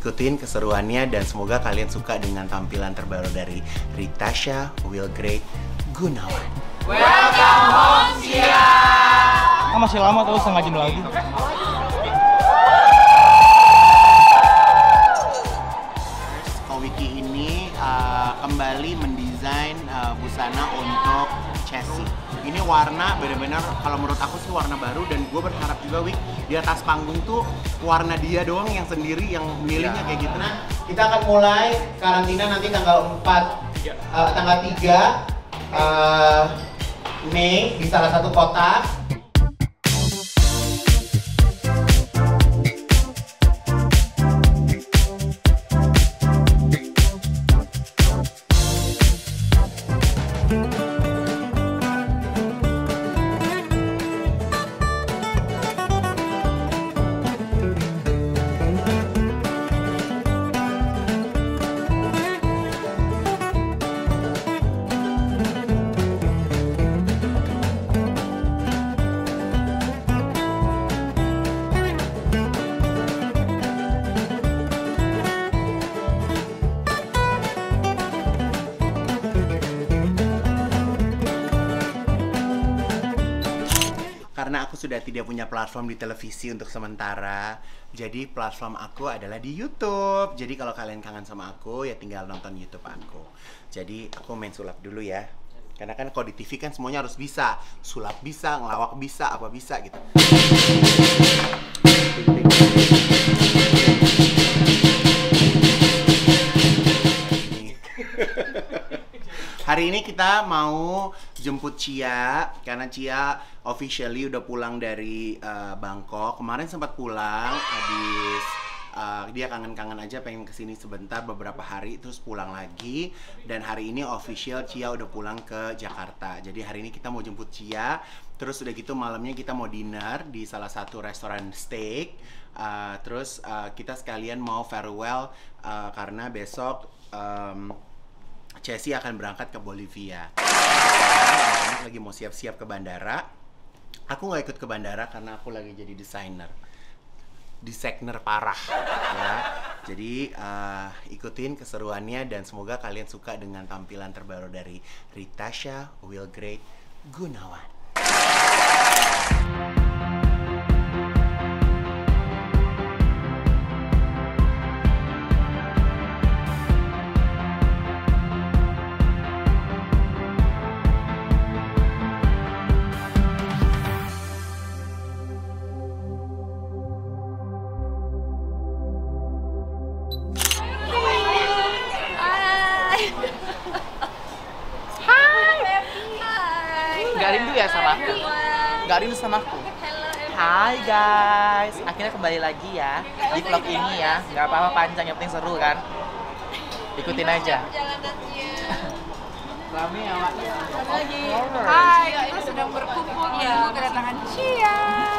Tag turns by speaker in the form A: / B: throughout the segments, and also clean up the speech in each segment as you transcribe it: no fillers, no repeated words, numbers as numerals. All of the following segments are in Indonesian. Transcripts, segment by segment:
A: ikutin keseruannya dan semoga kalian suka dengan tampilan terbaru dari Ritasha Wilgrade Gunawan.
B: Welcome home, Cia!
C: Masih lama tahu, setengah jam lagi.
A: Kowiki ini kembali mendesain busana untuk Chessie. Ini warna benar-benar kalau menurut aku sih warna baru, dan gue berharap juga Wik di atas panggung tuh warna dia doang yang sendiri yang milihnya kayak gitu. Nah, kita akan mulai karantina nanti tanggal 3 Mei di salah satu kota. Karena aku sudah tidak punya platform di televisi untuk sementara, jadi platform aku adalah di YouTube. Jadi kalau kalian kangen sama aku, ya tinggal nonton YouTube aku. Jadi aku main sulap dulu ya. Karena kan kalau di TV kan semuanya harus bisa. Sulap bisa, ngelawak bisa, apa bisa gitu. Hari ini kita mau jemput Cia, karena Cia officially udah pulang dari Bangkok. Kemarin sempat pulang, habis dia kangen-kangen aja, pengen kesini sebentar beberapa hari, terus pulang lagi. Dan hari ini official Cia udah pulang ke Jakarta. Jadi hari ini kita mau jemput Cia, terus udah gitu malamnya kita mau dinner di salah satu restoran steak. Terus kita sekalian mau farewell karena besok Chessie akan berangkat ke Bolivia. Anak-anak lagi mau siap-siap ke bandara. Aku nggak ikut ke bandara karena aku lagi jadi desainer parah ya. Jadi ikutin keseruannya dan semoga kalian suka dengan tampilan terbaru dari Ritasha Wilgrade Gunawan.
B: Gak rindu ya sama aku? Gak rindu sama aku? Hai guys, akhirnya kembali lagi ya di vlog ini ya. Gak apa-apa panjang, yang penting seru kan. Ikutin aja. Rame ya Mak?
D: Hai, kita sedang berkumpul menunggu kedatangan Cia.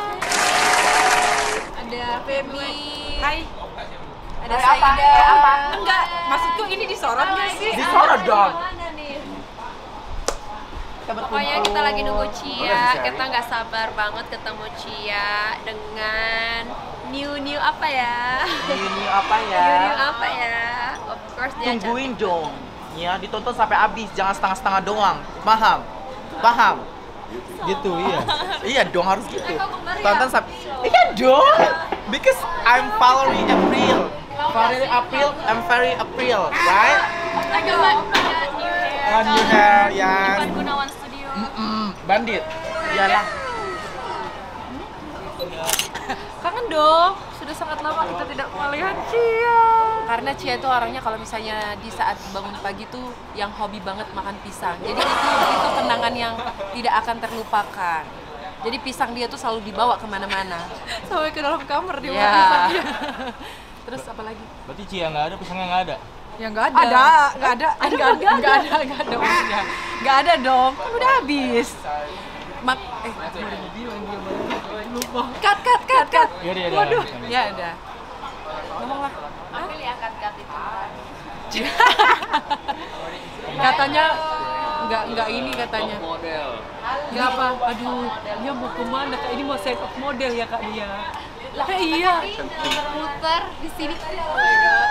D: Ada Femi. Hai. Ada Saida. Apa? Enggak, maksudku ini disorot nggak sih?
B: Disorot dong.
E: Pokoknya kita lagi nunggu Cia, kita nggak sabar banget ketemu Cia dengan new apa ya?
B: New apa ya?
E: New apa ya? Of course dia
B: Tungguin dong. Ya, ditonton sampai habis, jangan setengah-setengah doang. Paham? Paham?
C: Gitu, iya.
B: Iya dong, harus gitu. Tonton sampai iya dong. Because I'm following April. Very April, I'm very April, right?
E: Agak new hair.
B: New hair, ya.
E: Depan Gunawan Studio.
B: Bandit. Iyalah.
D: Kangen dong. Sudah sangat lama kita tidak melihat Cia. Karena Cia itu orangnya kalau misalnya di saat bangun pagi tuh yang hobi banget makan pisang. Jadi itu kenangan yang tidak akan terlupakan. Jadi pisang dia tuh selalu dibawa kemana-mana. Sampai ke dalam kamar dia bawa pisangnya. Terus apa lagi?
C: Berarti Cia nggak ada, pisangnya nggak ada?
D: Ya nggak ada. Nggak ada maksudnya. Nggak ada dong. Kan udah habis. Lupa. Cut.
C: Iya, iya.
D: Waduh. Ya udah. Ngomong lah.
E: Ambil ya cut itu.
D: Katanya nggak ini katanya. Nggak apa? Aduh, dia mau kemana? Kak ini mau set up model ya Kak dia. Lah iya.
E: Muter di sini. Oh my god.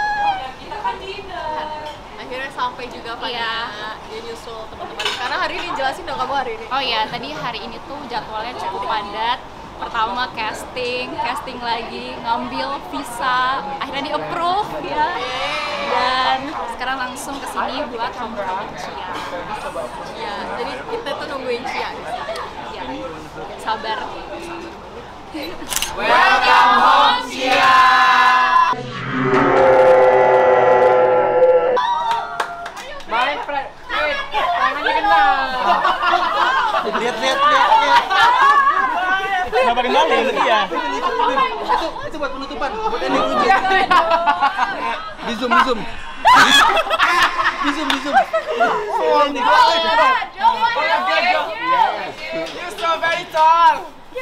D: sampai juga pada
E: Iya.
D: dia nyusul teman-teman. Karena hari ini jelasin dong kamu hari ini.
E: Oh iya, tadi hari ini tuh jadwalnya cukup padat. Pertama casting lagi, ngambil visa, akhirnya di approve ya. Dan sekarang langsung ke sini buat homecoming Cia.
D: Ya, jadi kita tuh nungguin Cia.
E: Ya, sabar.
B: Welcome home, Cia.
C: Balik, Fred. Tangannya kena.
A: Lihat.
C: Kenapa kembali? Iya.
A: Itu buat penutupan. Buat ending lucu. Di zoom. Di zoom. Ending.
B: You're so very tall.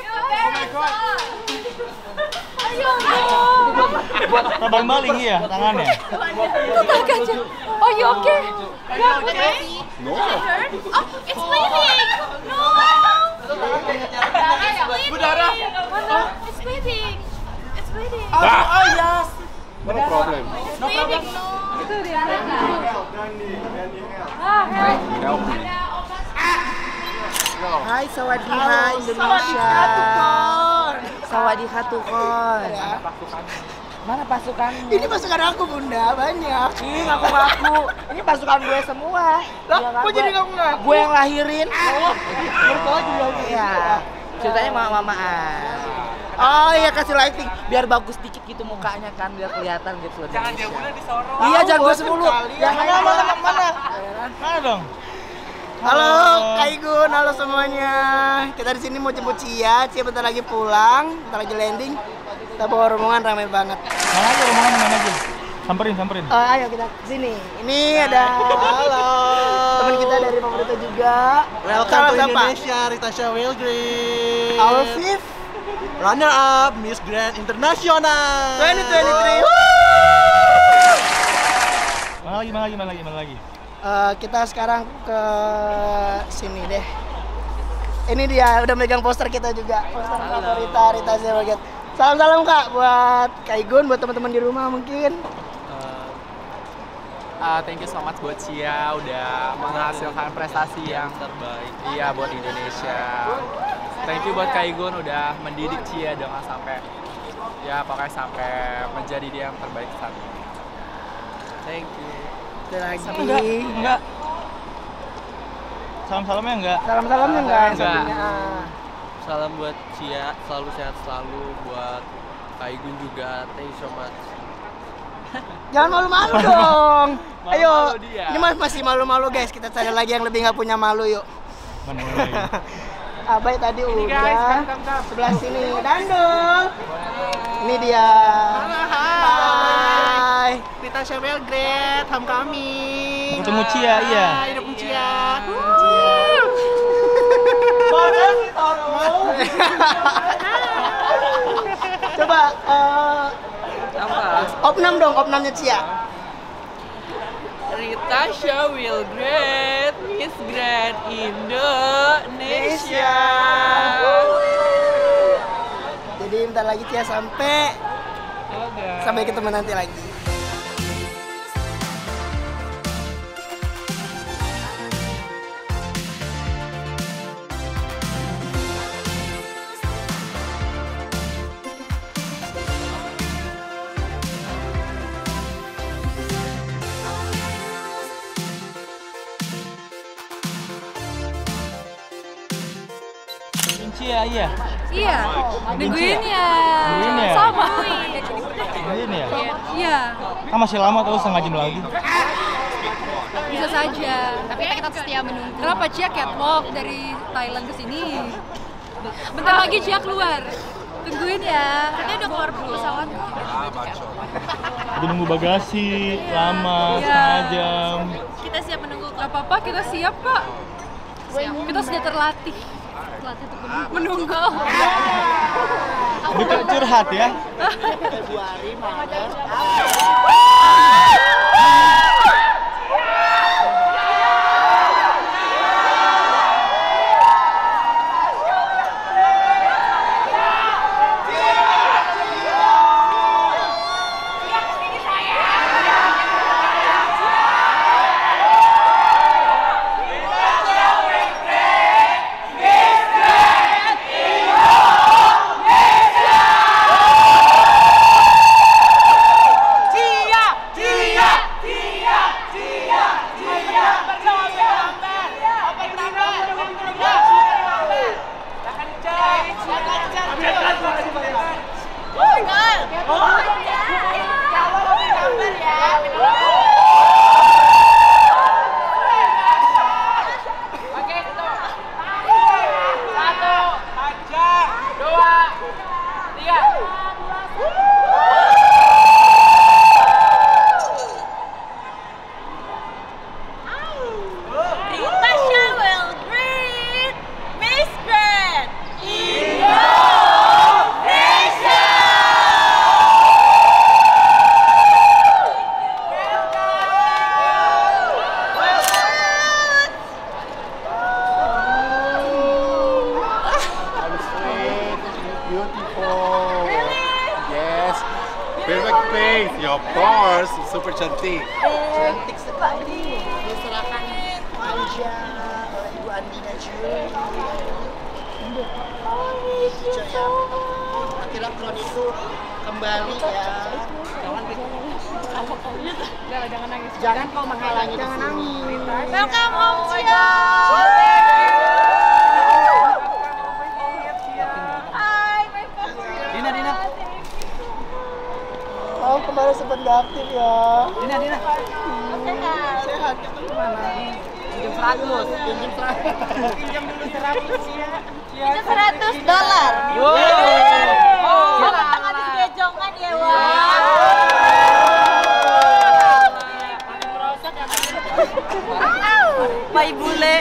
C: Abang maling iya tangannya.
E: Oh, you okay?
A: No.
E: Oh, it's bleeding. No.
B: Berdarah.
E: It's bleeding. It's bleeding.
B: Oh yes.
A: No problem.
E: It's bleeding. No.
A: Help me.
B: Hai, sawadee Indonesia. Sawadee tukon. Mana pasukan?
F: Ini pasukan aku bunda, banyak.
B: Ih, ngaku-ngaku. Ini pasukan gue semua.
F: Lah, kok jadi ngaku-ngaku?
B: Gue yang lahirin.
F: Mertua juga.
B: Iya. Ceritanya mama-mamaan. Oh iya, kasih lighting biar bagus dikit gitu mukanya kan, biar kelihatan gitu. Jangan jagonya disorot. Iya, jago semulu. Yang
C: Mana dong?
F: Halo, Kak Igun, halo semuanya. Kita di sini mau jemput Cia bentar lagi pulang, bentar lagi landing. Kita bawa rombongan ramai banget.
C: Mana aja rombongan mana aja? Samperin.
F: Ayo kita kesini. Ini ada teman kita dari Pamerita juga.
G: Welcome to
F: Siapa?
G: Indonesia, Ritasha Wilgreen.
F: Our fifth
G: Runner up Miss Grand International
F: 2023.
C: Mana lagi?
F: Kita sekarang ke sini deh. Ini dia udah megang poster kita juga. Poster Favorita Rita Zewget. Salam Kak buat Kak Igun, buat teman-teman di rumah mungkin.
B: Thank you so much buat Cia udah menghasilkan prestasi yang terbaik. Iya, buat Indonesia. Thank you buat Kak Igun udah mendidik Cia dengan sampai pokoknya sampai menjadi dia yang terbaik saat ini. Thank you.
F: Itu lagi.
C: Enggak. Salam-salamnya enggak?
F: Salam-salamnya enggak?
B: Enggak.
G: Salam buat Cia, selalu sehat selalu. Buat Kak Igun juga, thank you so much.
F: Jangan malu-malu dong. Ayo.
B: Malu-malu dia.
F: Ini masih malu-malu guys. Kita cari lagi yang lebih nggak punya malu yuk.
C: Mana lagi?
F: Abai tadi
B: Ini
F: udah.
B: guys, come.
F: Sebelah sini Dandul. Ini dia. Hai.
G: Ritasha Wilgreen, homecoming.
C: Ketemu Cia, iya.
G: Hidup Cia.
F: Coba opnam dong, opnamnya Cia.
B: Ritasha Wilgreen, Miss Grand Indonesia.
F: Jadi bentar lagi Cia sampai ketemu nanti lagi.
C: Cia, iya.
D: Iya, nungguin ya.
C: Nungguin ya?
D: Sama.
C: Ini ya.
D: Iya,
C: Kan masih lama tahu setengah jam lagi.
D: bisa saja.
E: Tapi kita setia menunggu.
D: Kenapa Cia catwalk dari Thailand ke sini? Bentar lagi Cia keluar. Tungguin ya. Katanya udah keluar pesawat kok.
C: Udah nunggu bagasi lama
D: Iya.
C: setengah jam.
D: Kita siap menunggu. Gak apa-apa, kita siap kok.
E: Siap.
D: Kita sudah terlatih. Terlatih untuk menunggu.
C: Bukan curhat ya.
A: of course, super cantik.
F: Cantik sekali. Diserahkan Anja oleh Ibu Andina Juli. Ya. Akhirnya Kron itu kembali ya.
D: Jangan nangis.
F: Jangan kau menghalangi. Jangan nangis.
D: Welcome Om Cia.
B: Dina.
F: Oh, kemarin sempat nggak aktif ya.
B: Dina.
F: Sehat. Gimana?
B: Pinjam 100.
F: Pinjam dulu 100 ya.
E: $100.
B: Wow.
E: Tangan kejongan ya, wah. Bayi bule.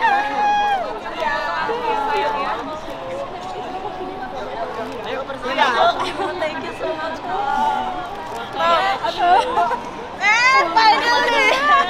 E: Thank you so much. Finally.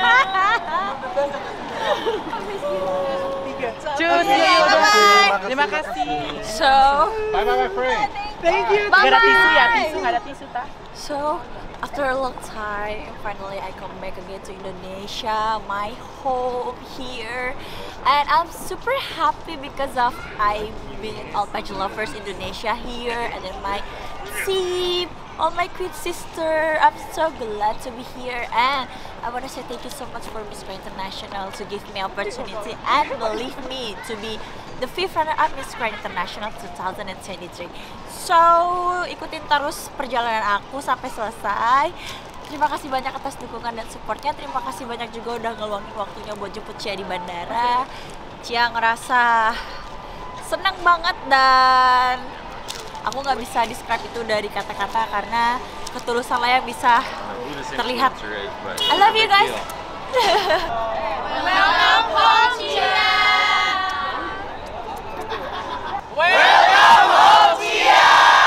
B: Terima kasih.
E: So,
A: Bye my friend.
F: Thank you.
B: Gak ada tisu ya? Tisu nggak ada tisu ta?
E: So, after a long time, finally I come back again to Indonesia, my home here, and I'm super happy because of I meet all pageant lovers Indonesia here, and then my team, all my queen sister. I'm so glad to be here, and I want to say thank you so much for Miss Grand International to give me opportunity and believe me to be the 5th runner-up Miss Grand International 2023. So, ikutin terus perjalanan aku sampai selesai. Terima kasih banyak atas dukungan dan supportnya. Terima kasih banyak juga udah ngeluangin waktunya buat jemput Cia di bandara. Cia ngerasa senang banget dan aku nggak bisa describe itu dari kata-kata karena ketulusan Layang bisa terlihat. I love you guys. Welcome home, Cia.
B: Welcome home, Cia.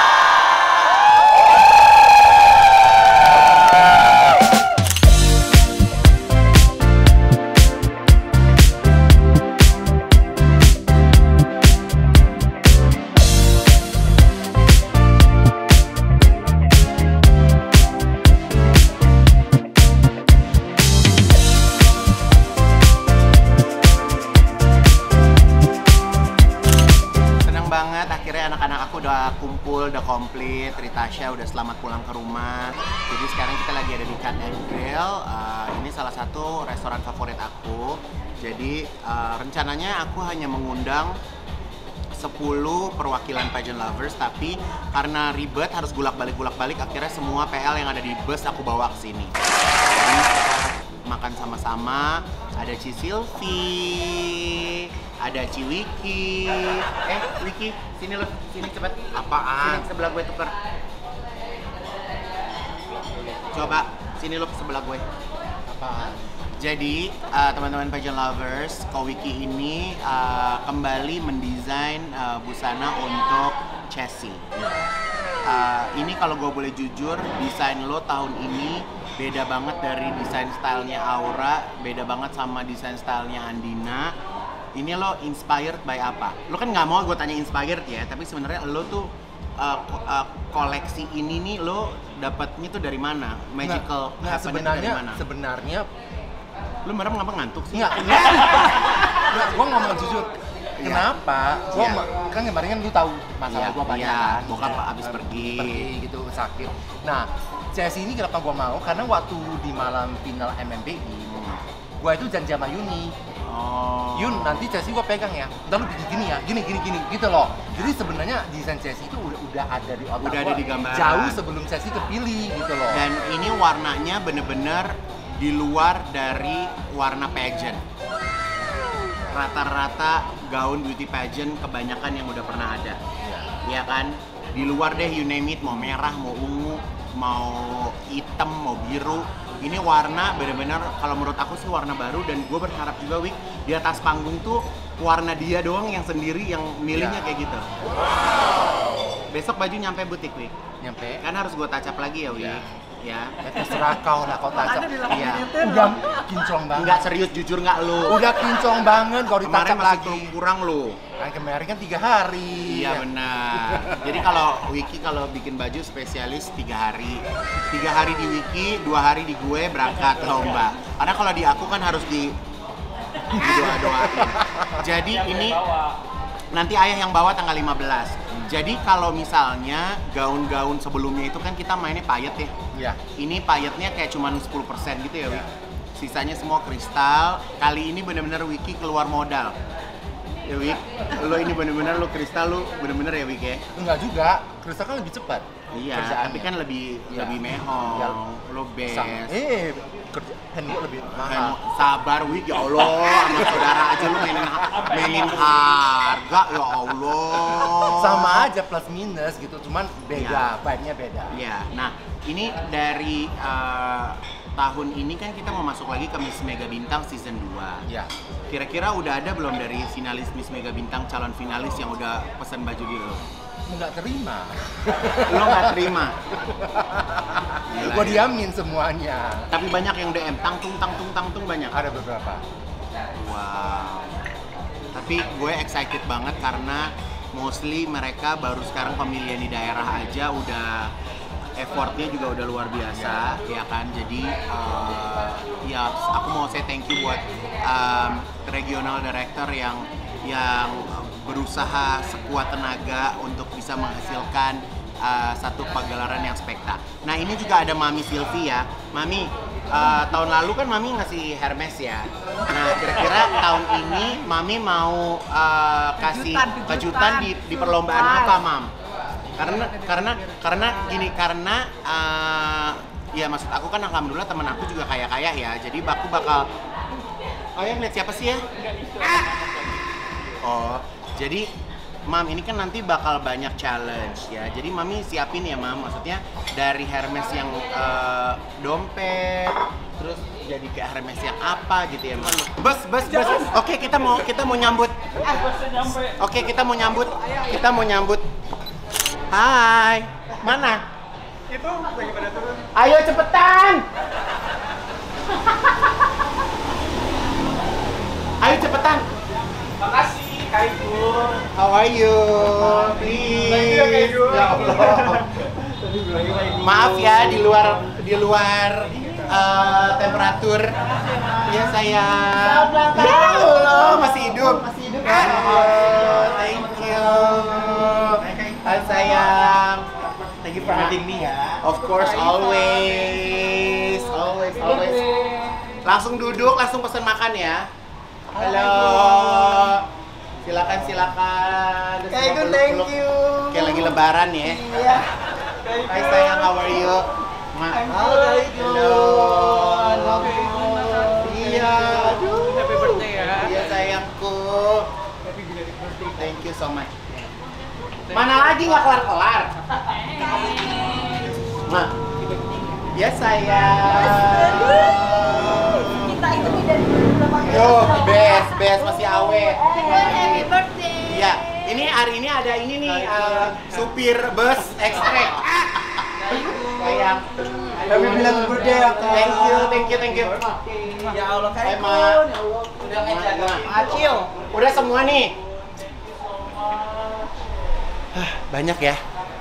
A: Akhirnya anak-anak aku udah kumpul, udah komplit. Ritasha udah selamat pulang ke rumah. Jadi sekarang kita lagi ada di Cat and Grill. Ini salah satu restoran favorit aku. Jadi rencananya aku hanya mengundang 10 perwakilan pageant lovers, tapi karena ribet harus gulak-balik akhirnya semua PL yang ada di bus aku bawa ke sini. Jadi kita makan sama-sama. Ada Ci Sylvie, ada Ci Wiki. Wiki, sini lo, sini cepet. Apaan? Sini sebelah gue tuker. Coba, sini lo sebelah gue. Apaan? Jadi, teman-teman pageant lovers, Ko Wiki ini kembali mendesain busana untuk Chessie. Ini kalau gue boleh jujur, desain lo tahun ini beda banget dari desain stylenya Aura, beda banget sama desain stylenya Andina. Ini lo inspired by apa? Lo kan nggak mau gue tanya inspired ya, tapi sebenarnya lo tuh koleksi ini nih lo dapatnya tuh dari mana? Magical happeningnya dari mana?
H: Sebenarnya
A: lo merem ngapa ngantuk sih?
H: Nggak, gue ngomong jujur. Kenapa? Gue kan kemarin kan lu tahu masalah gue banyak kan.
A: Bokap abis pergi
H: gitu, sakit. Nah, Chessie ini kenapa gue mau? Karena waktu di malam final MMBI, gue itu janji sama Yuni. Yun, nanti Chessie gue pegang ya. Ntar lu bikin gini ya, gini gitu loh. Jadi sebenarnya desain Chessie itu udah ada di otak
A: udah ada di gambaran.
H: Jauh sebelum Chessie kepilih gitu loh.
A: Dan ini warnanya bener-bener di luar dari warna pageant. Rata-rata gaun beauty pageant kebanyakan yang udah pernah ada. Iya kan? Di luar deh, you name it, mau merah, mau ungu, mau hitam, mau biru. Ini warna bener-bener kalau menurut aku sih warna baru, dan gue berharap juga Wik di atas panggung tuh warna dia doang yang sendiri yang milihnya kayak gitu. Besok baju nyampe butik Wik.
H: Nyampe.
A: Kan harus gue touch up lagi ya Wik. ya.
H: Terserah kau lah, kau tacap.
A: Iya.
H: Udah kinclong banget.
A: Enggak serius, jujur nggak lu?
H: Udah kinclong banget, kau
A: Kemarin
H: ditacap
A: masih
H: lagi.
A: kurang lu.
H: Kan kemarin kan 3 hari.
A: Iya benar. Jadi kalau Wiki kalau bikin baju spesialis 3 hari. 3 hari di Wiki, 2 hari di gue berangkat lomba. Karena kalau di aku kan harus di doa-doain. Jadi ini nanti ayah yang bawa tanggal 15. Jadi kalau misalnya gaun-gaun sebelumnya itu kan kita mainnya payet ya.
H: Iya.
A: Ini payetnya kayak cuma 10% gitu ya, Wiki. Sisanya semua kristal. Kali ini bener-bener Wiki keluar modal. Ya Wik, lo ini bener-bener lo kristal lo bener-bener ya Wik ya?
H: Enggak juga, kristal kan lebih cepat.
A: Iya,
H: kerjaannya.
A: tapi kan lebih
H: Iya.
A: lebih mehong,
H: Iya.
A: lo best.
H: Kerja handwork lebih mahal.
A: Sabar Wik, ya Allah, sama saudara aja lo mainin harga, ya Allah.
H: Sama aja plus minus gitu, cuman beda, vibe-nya beda.
A: Iya, nah ini dari tahun ini kan kita mau masuk lagi ke Miss Mega Bintang season 2.
H: Iya.
A: Kira-kira udah ada belum dari finalis Miss Mega Bintang, calon finalis yang udah pesan baju di lo?
H: Nggak terima.
A: Lo nggak terima? Gila,
H: Gue
A: ya.
H: diamin semuanya.
A: Tapi banyak yang DM, tangtung banyak.
H: Ada beberapa.
A: Wow. Tapi gue excited banget karena mostly mereka baru sekarang pemilihan di daerah aja udah effortnya juga udah luar biasa, ya kan. Jadi ya aku mau say thank you buat regional director yang berusaha sekuat tenaga untuk bisa menghasilkan satu pagelaran yang spektak. Nah ini juga ada Mami Silvi ya. Mami, tahun lalu kan Mami ngasih Hermes ya. Nah kira-kira tahun ini Mami mau kasih kejutan di perlombaan apa, Mam? Karena ya maksud aku kan alhamdulillah temen aku juga kaya ya. Jadi aku bakal ngeliat siapa sih ya? Oh, jadi Mam ini kan nanti bakal banyak challenge ya. Jadi Mami siapin ya Mam, maksudnya dari Hermes yang dompet, terus jadi ke Hermes yang apa gitu ya Mam. Bus. Oke, kita mau nyambut. Oke, kita mau nyambut. Hai. Mana? Itu lagi pada turun. Ayo cepetan. Ayo cepetan. Makasih, Kak Igun. How are you? Please. Ya Allah. Maaf ya di luar temperatur. Ya sayang. Ya Allah, masih hidup. Oh, thank you. Hai sayang. Thank you for having me ya. Of course, always. Langsung duduk, langsung pesan makan ya. Halo. Silakan.
F: Kak Igun, thank you.
A: Kayak lagi lebaran ya.
F: Iya.
A: Hai sayang, how are you?
F: Halo Kak Igun.
A: Halo. Iya. Aduh.
B: Happy birthday ya.
A: Iya sayangku. Thank you so much. Mana lagi nggak kelar-kelar? Nah, ya sayang.
E: Kita itu tidak
A: Yo, best masih awet.
E: Happy birthday.
A: Iya, ini hari ini ada ini nih supir bus ekstrek. Sayang.
F: Happy belated birthday ya Kak.
A: Thank you.
F: Ya Allah Kak
A: Hai,
F: Igun.
A: Ma.
F: Udah ngejaga Acil.
A: Udah semua nih. Banyak ya.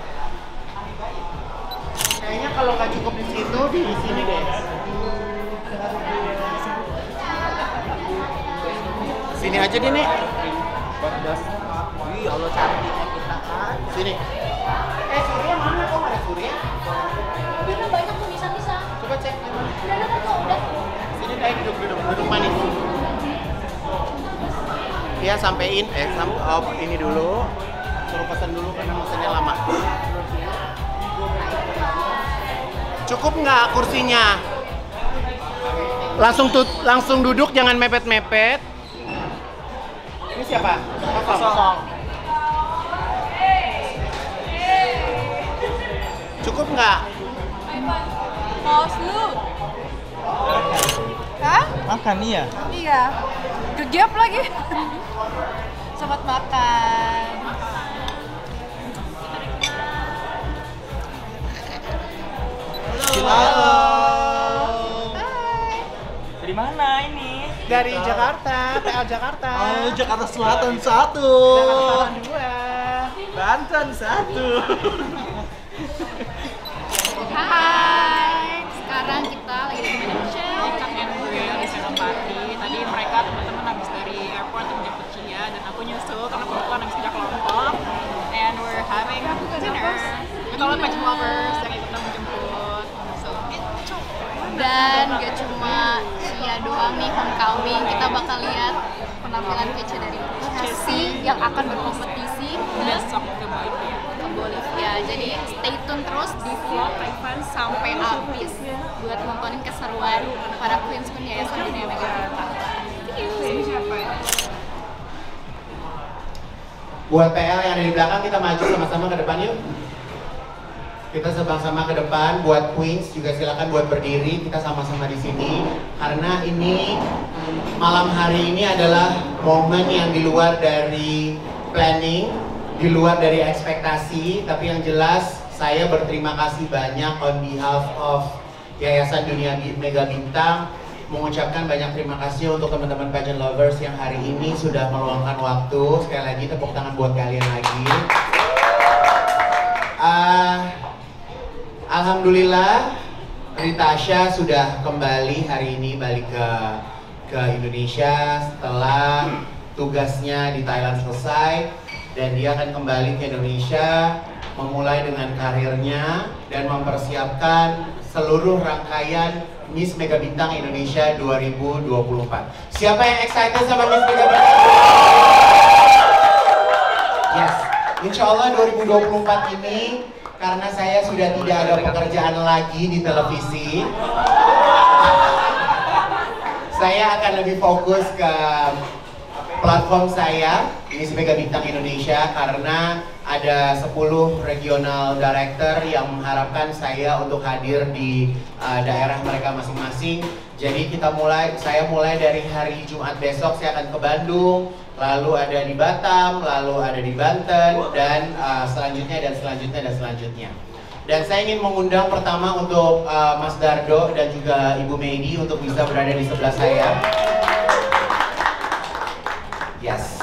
A: Kayaknya kalau nggak cukup di situ di sini deh. Sini aja deh nih.
F: Wih, Allah cantiknya kita kan.
A: Sini. Surya mana? Kok nggak ada Surya?
E: Udah banyak tuh bisa.
A: Coba cek.
E: Udah.
A: Sini deh, duduk manis. Ya sampein, ini dulu. Suruh pesan dulu karena mesennya lama. Cukup nggak kursinya? Langsung duduk, jangan mepet-mepet. Ini siapa? Kosong. Cukup nggak?
D: Haus lu. Hah?
C: Makan iya.
D: Iya. Gegap lagi. Selamat makan.
C: Halo. Dari mana ini?
F: Dari Jakarta, PL Jakarta.
C: Oh, Jakarta Selatan 1.
F: Jakarta Selatan 2.
C: Banten 1.
E: Hai, sekarang kita lagi di Indonesia.
I: Kak Andrea di Senopati. Tadi mereka teman-teman habis dari airport menjemput Cia dan aku nyusul karena kebetulan habis kerja kelompok. And we're having dinner with all of my lovers yang ikutan menjemput. So enjoy.
E: Dan gak cuma Cia doang nih homecoming, kita bakal lihat penampilan kece dari Chelsea yang akan berkompetisi
I: Besok ke Bolivia.
E: ke Bolivia. Jadi stay tune terus di vlog Revan sampai habis buat nontonin keseruan para queens Yayasan Dunia Mega Bintang.
A: Buat PL yang ada di belakang, kita maju sama-sama ke depan yuk. Kita sama-sama ke depan. Buat Queens juga silakan buat berdiri. Kita sama-sama di sini karena ini malam hari ini adalah momen yang di luar dari planning, di luar dari ekspektasi. Tapi yang jelas saya berterima kasih banyak on behalf of Yayasan Dunia Mega Bintang, mengucapkan banyak terima kasih untuk teman-teman pageant lovers yang hari ini sudah meluangkan waktu. Sekali lagi tepuk tangan buat kalian lagi. Alhamdulillah Ritasha sudah kembali hari ini balik ke Indonesia setelah tugasnya di Thailand selesai, dan dia akan kembali ke Indonesia memulai dengan karirnya dan mempersiapkan seluruh rangkaian Miss Mega Bintang Indonesia 2024. Siapa yang excited sama Miss Mega Bintang? Yes, insya Allah 2024 ini karena saya sudah tidak ada pekerjaan lagi di televisi, saya akan lebih fokus ke platform saya Miss Mega Bintang Indonesia karena ada 10 regional director yang mengharapkan saya untuk hadir di daerah mereka masing-masing. Jadi saya mulai dari hari Jumat besok saya akan ke Bandung, lalu ada di Batam, lalu ada di Banten, dan selanjutnya. Dan saya ingin mengundang pertama untuk Mas Dardo dan juga Ibu Medi untuk bisa berada di sebelah saya. Yes.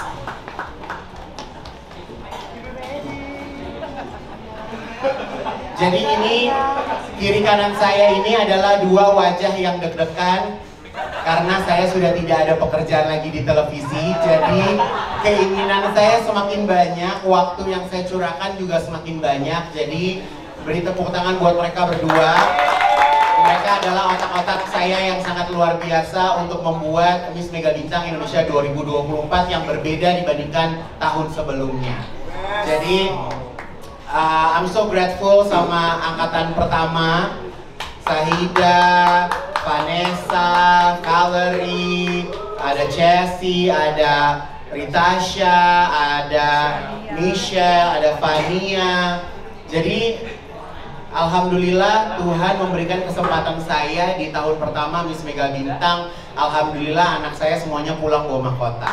A: Jadi ini kiri kanan saya ini adalah dua wajah yang deg-degan karena saya sudah tidak ada pekerjaan lagi di televisi. Jadi keinginan saya semakin banyak, waktu yang saya curahkan juga semakin banyak. Jadi beri tepuk tangan buat mereka berdua. Mereka adalah otak-otak saya yang sangat luar biasa untuk membuat Miss Mega Bintang Indonesia 2024 yang berbeda dibandingkan tahun sebelumnya. Jadi I'm so grateful sama angkatan pertama, Sahida, Vanessa, Valerie, ada Chelsea, ada Ritasha, ada Michelle, ada Fania. Jadi alhamdulillah Tuhan memberikan kesempatan saya di tahun pertama Miss Mega Bintang. Alhamdulillah anak saya semuanya pulang bawa mahkota.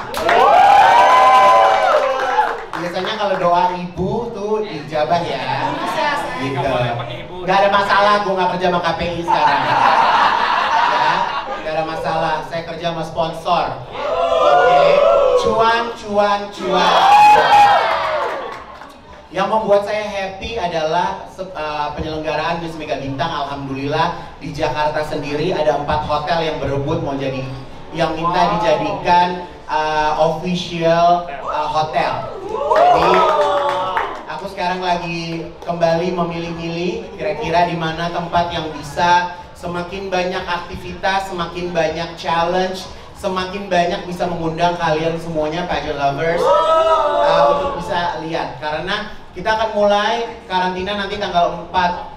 A: Biasanya kalau doa ibu tuh dijabah ya, gitu. Gak ada masalah, gue gak kerja sama KPI sekarang. Ya, gak ada masalah, saya kerja sama sponsor. Oke, cuan. Yang membuat saya happy adalah penyelenggaraan Miss Mega Bintang. Alhamdulillah di Jakarta sendiri ada 4 hotel yang berebut mau jadi, yang minta dijadikan official hotel. Jadi aku sekarang lagi kembali memilih-milih kira-kira di mana tempat yang bisa semakin banyak aktivitas, semakin banyak challenge, semakin banyak bisa mengundang kalian semuanya pageant lovers untuk bisa lihat. Karena kita akan mulai karantina nanti tanggal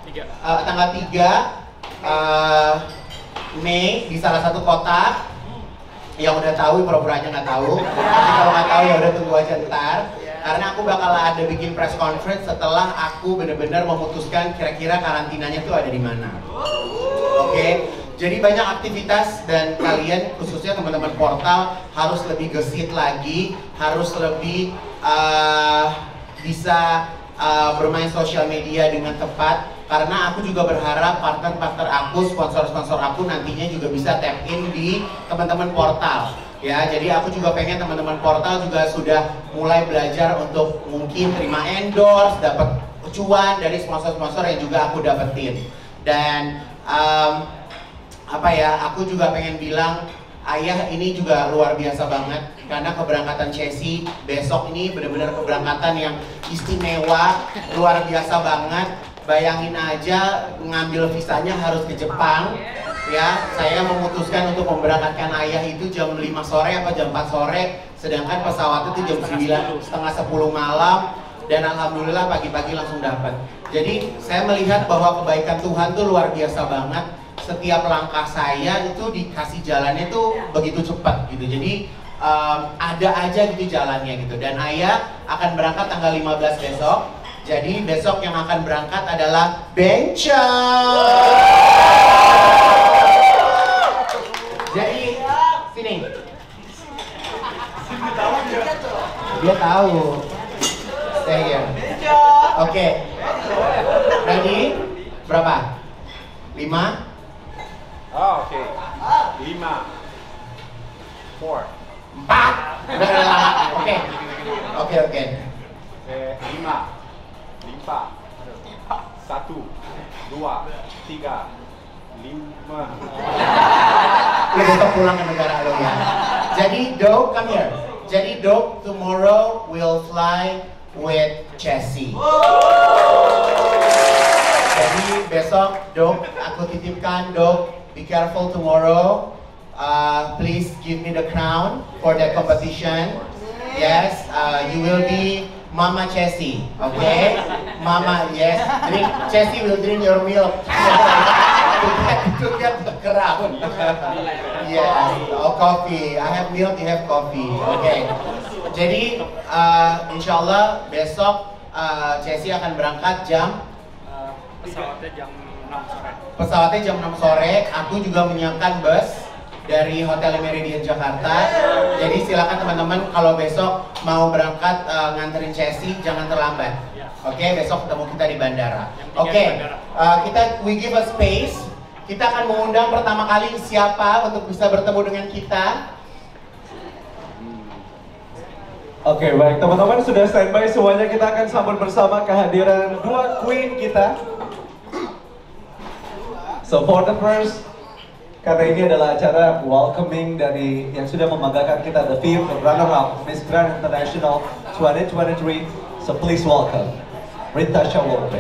A: 3 Mei di salah satu kota. Yang udah tahu pura-pura aja nggak tahu. Tapi kalau nggak tahu ya udah tunggu aja ntar. Karena aku bakal ada bikin press conference setelah aku benar-benar memutuskan kira-kira karantinanya tuh ada di mana. Oke. Jadi banyak aktivitas dan kalian khususnya teman-teman portal harus lebih gesit lagi, harus lebih bisa bermain sosial media dengan tepat. karena aku juga berharap partner-partner aku, sponsor-sponsor aku nantinya juga bisa tap in di teman-teman portal. Ya, jadi aku juga pengen teman-teman portal juga sudah mulai belajar untuk mungkin terima endorse, dapat cuan dari sponsor-sponsor yang juga aku dapetin. Dan apa ya, aku juga pengen bilang Ayah ini juga luar biasa banget karena keberangkatan Chessy besok ini benar-benar keberangkatan yang istimewa, luar biasa banget. Bayangin aja ngambil visanya harus ke Jepang. Ya, saya memutuskan untuk memberangkatkan Ayah itu jam 5 sore apa jam 4 sore, sedangkan pesawat itu jam 9, setengah 10 malam, dan alhamdulillah pagi-pagi langsung dapat. Jadi saya melihat bahwa kebaikan Tuhan tuh luar biasa banget. Setiap langkah saya itu dikasih jalannya tuh begitu cepat gitu. Jadi ada aja gitu jalannya gitu. Dan Ayah akan berangkat tanggal 15 besok. Jadi besok yang akan berangkat adalah Bencha. Jadi sini. Dia tahu. Stay here. Oke. Ready? Berapa? 5?
J: Oh, oke. 5, 4.
A: 4. Udah lama. Oke. Oke.
J: 5, 1, 2, 3, 5.
A: Lu besok pulang ke negara lo ya. Jadi Dog, come here. Jadi Dog tomorrow will fly with Chessy. Jadi besok Dog aku titipkan, Dog, be careful tomorrow. Please give me the crown for the competition. Yes, you will be Mama Chessy, okay? Mama, yes. Drink, Chessy will drink your milk. To get the crown. Yes, oh, coffee. I have milk, you have coffee. Okay. Jadi, insya Allah besok Chessy akan berangkat jam
C: Pesawatnya jam 6 sore.
A: Pesawatnya jam 6 sore. Aku juga menyiapkan bus dari Hotel Meridian Jakarta. Jadi silakan teman-teman kalau besok mau berangkat nganterin Chessy jangan terlambat. Oke, besok ketemu kita di bandara. Oke, we give a space. Kita akan mengundang pertama kali siapa untuk bisa bertemu dengan kita.
K: Oke, baik teman-teman sudah standby semuanya, kita akan sambut bersama kehadiran dua queen kita. So for the first, karena ini adalah acara welcoming dari yang sudah membanggakan kita, the fifth runner-up Miss Grand International 2023. So please welcome Rita Shawolpe.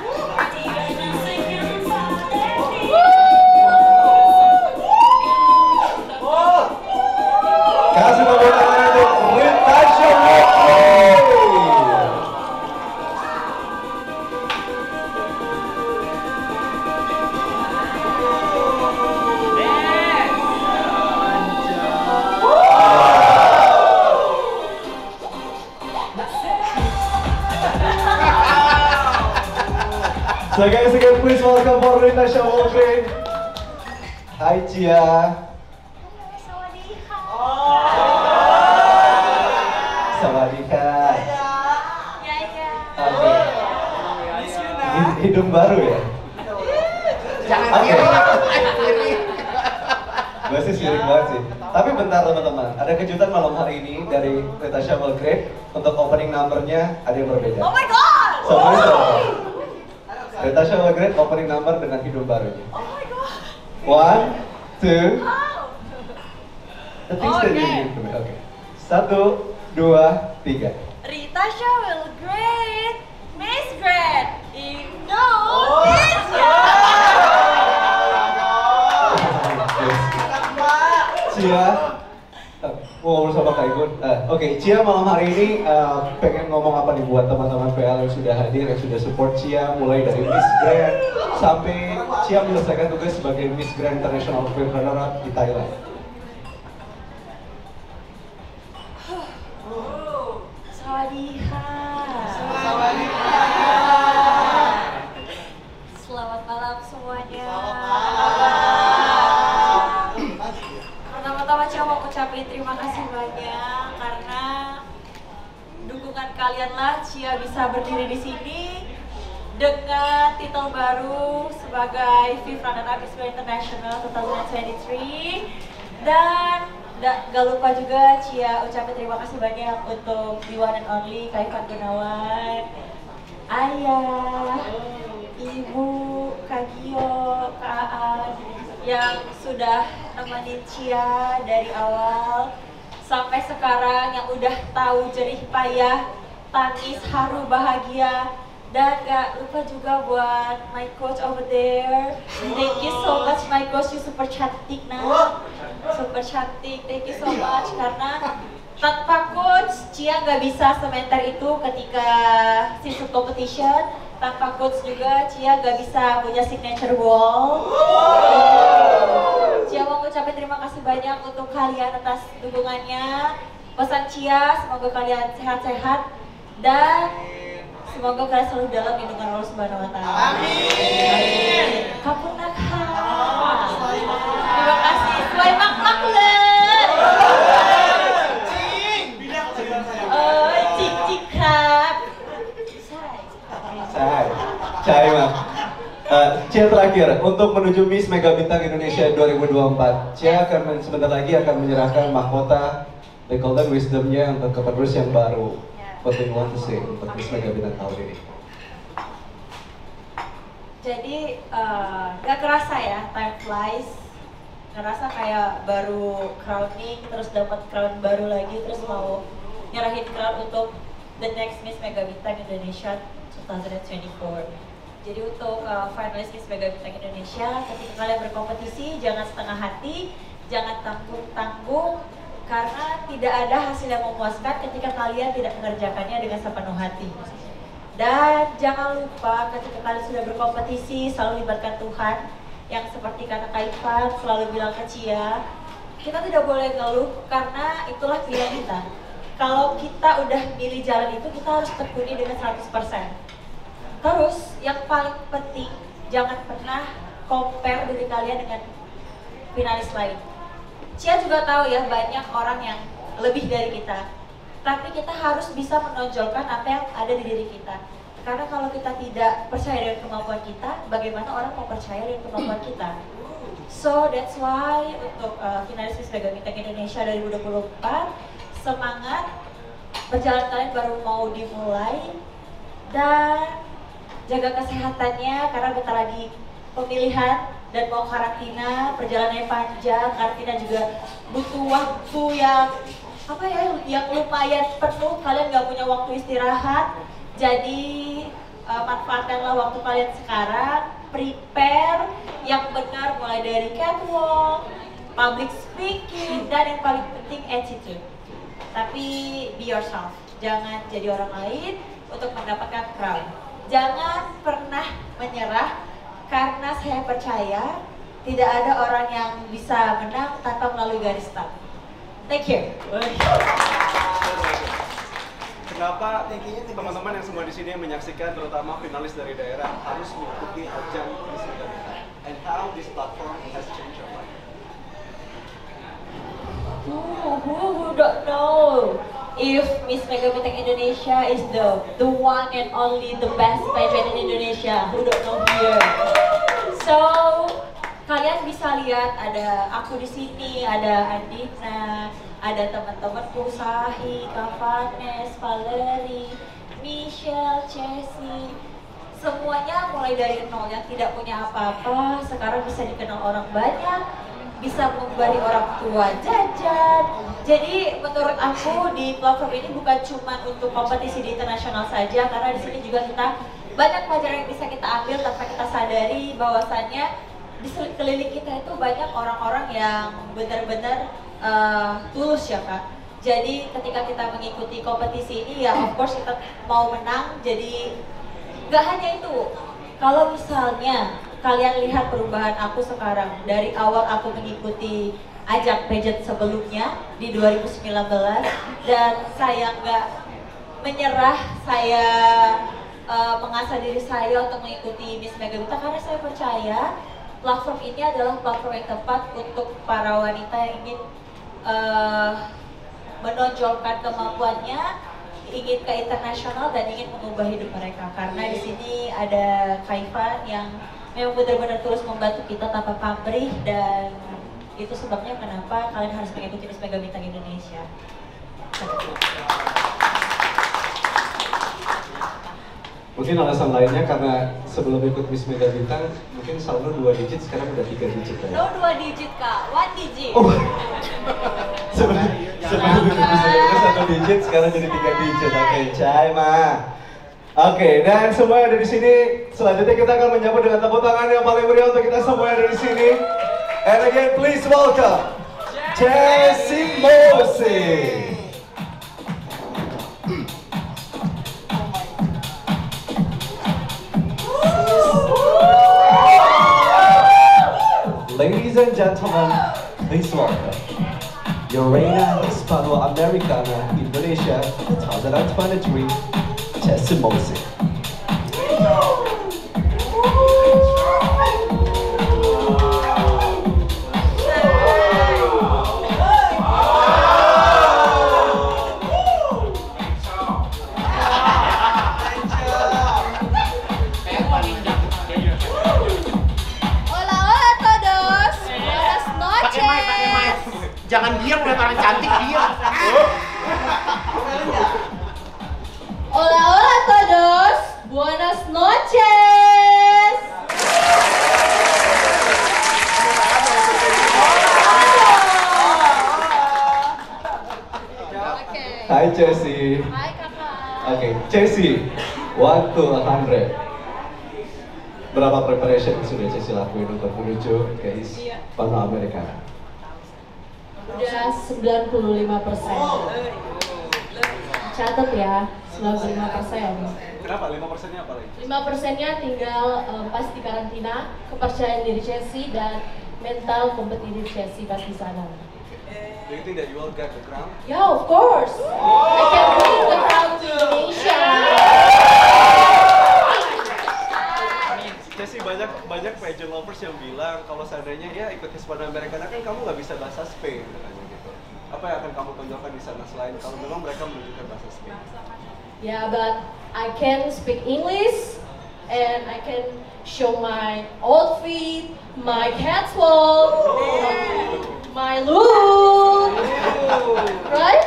K: Kasih tepuk tangan untuk Rita Shawolpe. So guys, again, please welcome for Rita Shawolpe. Hai Chia. Sawadika. Hidung baru ya?
A: Jangan kiri.
K: Gue sih sirik banget sih. Tapi bentar teman-teman, ada kejutan malam hari ini dari Rita Shawolpe. Untuk opening numbernya ada yang berbeda.
L: Oh my god!
K: So please welcome Rita Shawolpe opening number dengan hidung barunya.
L: Oh my god!
K: 1, 2. The things that you need to me. Okay. 1, 2, 3.
L: Rita Shawolpe, Miss Grand Indonesia.
K: Chia, mau ngobrol sama Kak Igun. Oke, Chia malam hari ini pengen ngomong apa nih buat teman-teman PL yang sudah hadir, yang sudah support Chia mulai dari Miss Grand sampai Chia menyelesaikan tugas sebagai Miss Grand International Runner-up di Thailand.
L: Sawadika. Selamat malam semuanya. Pertama-tama Chia mau ucapin terima kasih banyak karena dukungan kalianlah Chia bisa berdiri di sini dengan titel baru sebagai Fifth Runner-up Miss Grand International 2023. Dan gak lupa juga Cia ucapin terima kasih banyak untuk the one and only Kak Ivan Gunawan, Ayah, Ibu, Kak Gio, Kak Aan yang sudah nemenin Cia dari awal sampai sekarang, yang udah tahu jerih payah, tangis, haru, bahagia. Dan gak lupa juga buat my coach over there. Thank you so much my coach, you super cantik nah. Super cantik, thank you so much. Karena tanpa coach, Cia gak bisa sementer itu ketika season competition. Tanpa coach juga, Cia gak bisa punya signature wall. Cia mau ngucapin terima kasih banyak untuk kalian atas dukungannya. Pesan Cia, semoga kalian sehat-sehat dan semoga kalian selalu dalam lindungan Allah Subhanahu wa Ta'ala. Amin. Kapunakha. Terima kasih. Suai makmaklen. Cik krab.
K: Cai mah. Cia terakhir untuk menuju Miss Mega Bintang Indonesia 2024. Cia akan sebentar lagi akan menyerahkan mahkota The Golden Wisdom-nya untuk ke penerus yang baru. What do you want to say untuk Miss Mega Bintang tahun ini?
L: Jadi gak kerasa ya, time flies. Ngerasa kayak baru crowning, terus dapat crown baru lagi, terus mau nyerahin crown untuk the next Miss Mega Bintang Indonesia 2024. Jadi untuk finalis Miss Mega Bintang Indonesia, ketika kalian berkompetisi jangan setengah hati, jangan tanggung-tanggung, karena tidak ada hasil yang memuaskan ketika kalian tidak mengerjakannya dengan sepenuh hati. Dan jangan lupa ketika kalian sudah berkompetisi selalu libatkan Tuhan, yang seperti kata Kak Ivan selalu bilang ke Cia, kita tidak boleh ngeluh karena itulah pilihan kita. Kalau kita udah milih jalan itu, kita harus tekuni dengan 100%. Terus yang paling penting, jangan pernah compare diri kalian dengan finalis lain. Cia juga tahu ya, banyak orang yang lebih dari kita. Tapi kita harus bisa menonjolkan apa yang ada di diri kita. Karena kalau kita tidak percaya dengan kemampuan kita, bagaimana orang mau percaya dengan kemampuan kita? So that's why untuk finalis Miss Mega Bintang Indonesia 2024, semangat, perjalanan kalian baru mau dimulai, dan jaga kesehatannya karena bentar lagi pemilihan dan mau karantina, perjalanannya panjang, karantina juga butuh waktu yang lumayan penuh, kalian nggak punya waktu istirahat, jadi manfaatkanlah waktu kalian sekarang, prepare yang benar mulai dari catwalk, public speaking, dan yang paling penting attitude. Tapi be yourself, jangan jadi orang lain untuk mendapatkan crown. Jangan pernah menyerah, karena saya percaya tidak ada orang yang bisa menang tanpa melalui garis start. Thank you.
M: Kenapa teman-teman yang semua di sini yang menyaksikan, terutama finalis dari daerah, harus mengikuti ajang Miss Mega Bintang? And how this platform has changed your life?
L: Who don't know if Miss Mega Bintang Indonesia is the one and only the best pageant in Indonesia? Who don't know here? So kalian bisa lihat ada aku di sini, ada Andina, ada teman-temanku Sahi, Kak Vanes, Valerie, Michelle, Chessy. Semuanya mulai dari nol, yang tidak punya apa-apa sekarang bisa dikenal orang banyak, bisa memberi orang tua jajan. Jadi menurut aku di platform ini bukan cuma untuk kompetisi di internasional saja, karena di sini juga kita banyak pelajaran yang bisa kita ambil tanpa kita sadari bahwasannya di sekeliling kita itu banyak orang-orang yang benar-benar tulus ya Kak. Jadi ketika kita mengikuti kompetisi ini ya of course kita mau menang, jadi gak hanya itu. Kalau misalnya kalian lihat perubahan aku sekarang dari awal aku mengikuti ajang pageant sebelumnya di 2019 dan saya nggak menyerah, saya mengasah diri saya untuk mengikuti Miss Mega Bintang karena saya percaya platform ini adalah platform yang tepat untuk para wanita yang ingin menonjolkan kemampuannya, ingin ke internasional dan ingin mengubah hidup mereka. Karena di sini ada Kaivan yang memang benar-benar terus membantu kita tanpa pamrih, dan itu sebabnya kenapa kalian harus mengikuti Miss Mega Bintang Indonesia.
K: Mungkin alasan lainnya karena sebelum ikut Miss Mega Bintang, mungkin Salno 2 digit, sekarang udah 3 digit ya?
L: No 2 digit kak, 1 digit.
K: Oh. sebelum ikut Miss Mega Bintang 1 digit, sekarang jadi 3 digit. Oke, Cai Ma. Oke, dan semua yang ada di sini, selanjutnya kita akan menyambut dengan tepuk tangan yang paling meriah untuk kita semua yang ada di sini. And again, please welcome Jessie Mose. Ladies and gentlemen, please welcome your Reina Hispano-Americana Indonesia 2023, Jessie Mose.
A: Jangan diam, udah orang cantik diam.
L: Hola, hola todos. Buenas noches.
K: Hai Jessie.
L: Hai kakak.
K: Oke, Jessie, 1 to 100. Berapa preparation yang sudah Jessie lakuin untuk menuju ke Hispano-Americana?
L: Udah 95%. Catat ya, 95%.
M: Kenapa? 5%-nya apa lagi?
L: 5%-nya tinggal pas di karantina, kepercayaan diri Jessie dan mental kompetitif Jessie pas di sana.
M: Do you think that you will get the crown?
L: Yeah, of course. I can bring the crown to Indonesia.
M: Jessie, banyak pageant lovers yang bilang kalau seandainya ya ikut Hispano-Americana kan kamu nggak bisa bahasa Spain katanya gitu. Apa yang akan kamu tonjolkan di sana selain kalau memang mereka menunjukkan bahasa Spain?
L: Yeah, but I can speak English and I can show my outfit, my catwalk, my look, right?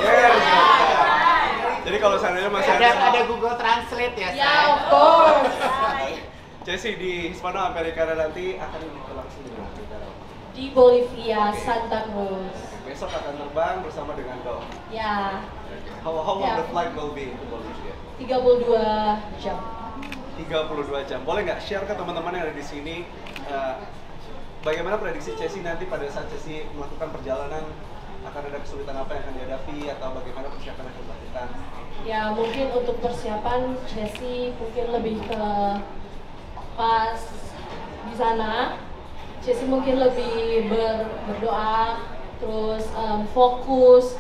M: Jadi kalau seandainya masih
A: ada Google Translate ya?
L: Yeah, of course.
M: Jessie, di Hispano-Americana nanti akan berlangsung di mana?
L: Di Bolivia, Santa Cruz.
M: Besok akan terbang bersama dengan Dom.
L: Ya.
M: How long
L: Yeah.
M: the flight will be to Bolivia?
L: 32 jam.
M: 32 jam. Boleh nggak share ke teman-teman yang ada di sini bagaimana prediksi Jessie nanti pada saat Jessie melakukan perjalanan, akan ada kesulitan apa yang akan dihadapi atau bagaimana persiapan yang akan dilakukan?
L: Ya, mungkin untuk persiapan Jessie mungkin lebih ke pas di sana Jessie mungkin lebih berdoa, terus fokus,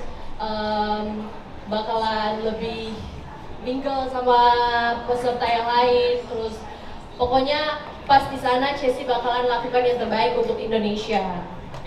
L: bakalan lebih mingle sama peserta yang lain, terus pokoknya pas di sana Jessie bakalan lakukan yang terbaik untuk Indonesia.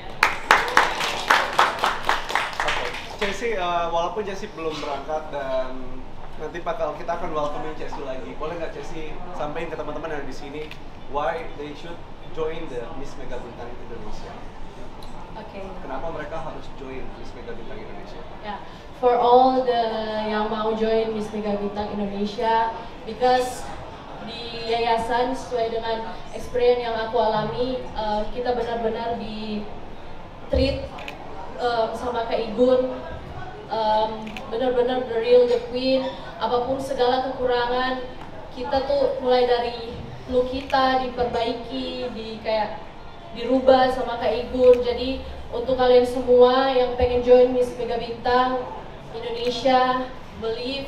M: Jessie, walaupun Jessie belum berangkat dan nanti kita akan welcome Jessie lagi. Boleh nggak Jessie sampaikan ke teman-teman yang ada di sini why they should join the Miss Mega Bintang Indonesia?
L: Okay.
M: Kenapa mereka harus join Miss Mega Bintang Indonesia?
L: Yeah, for all the yang mau join Miss Mega Bintang Indonesia, because di yayasan sesuai dengan experience yang aku alami, kita benar-benar di treat sama Kak Igun, benar-benar the real the queen. Apapun segala kekurangan kita tuh mulai dari look kita diperbaiki, dirubah sama Kak Igun. Jadi untuk kalian semua yang pengen join Miss Mega Bintang Indonesia, believe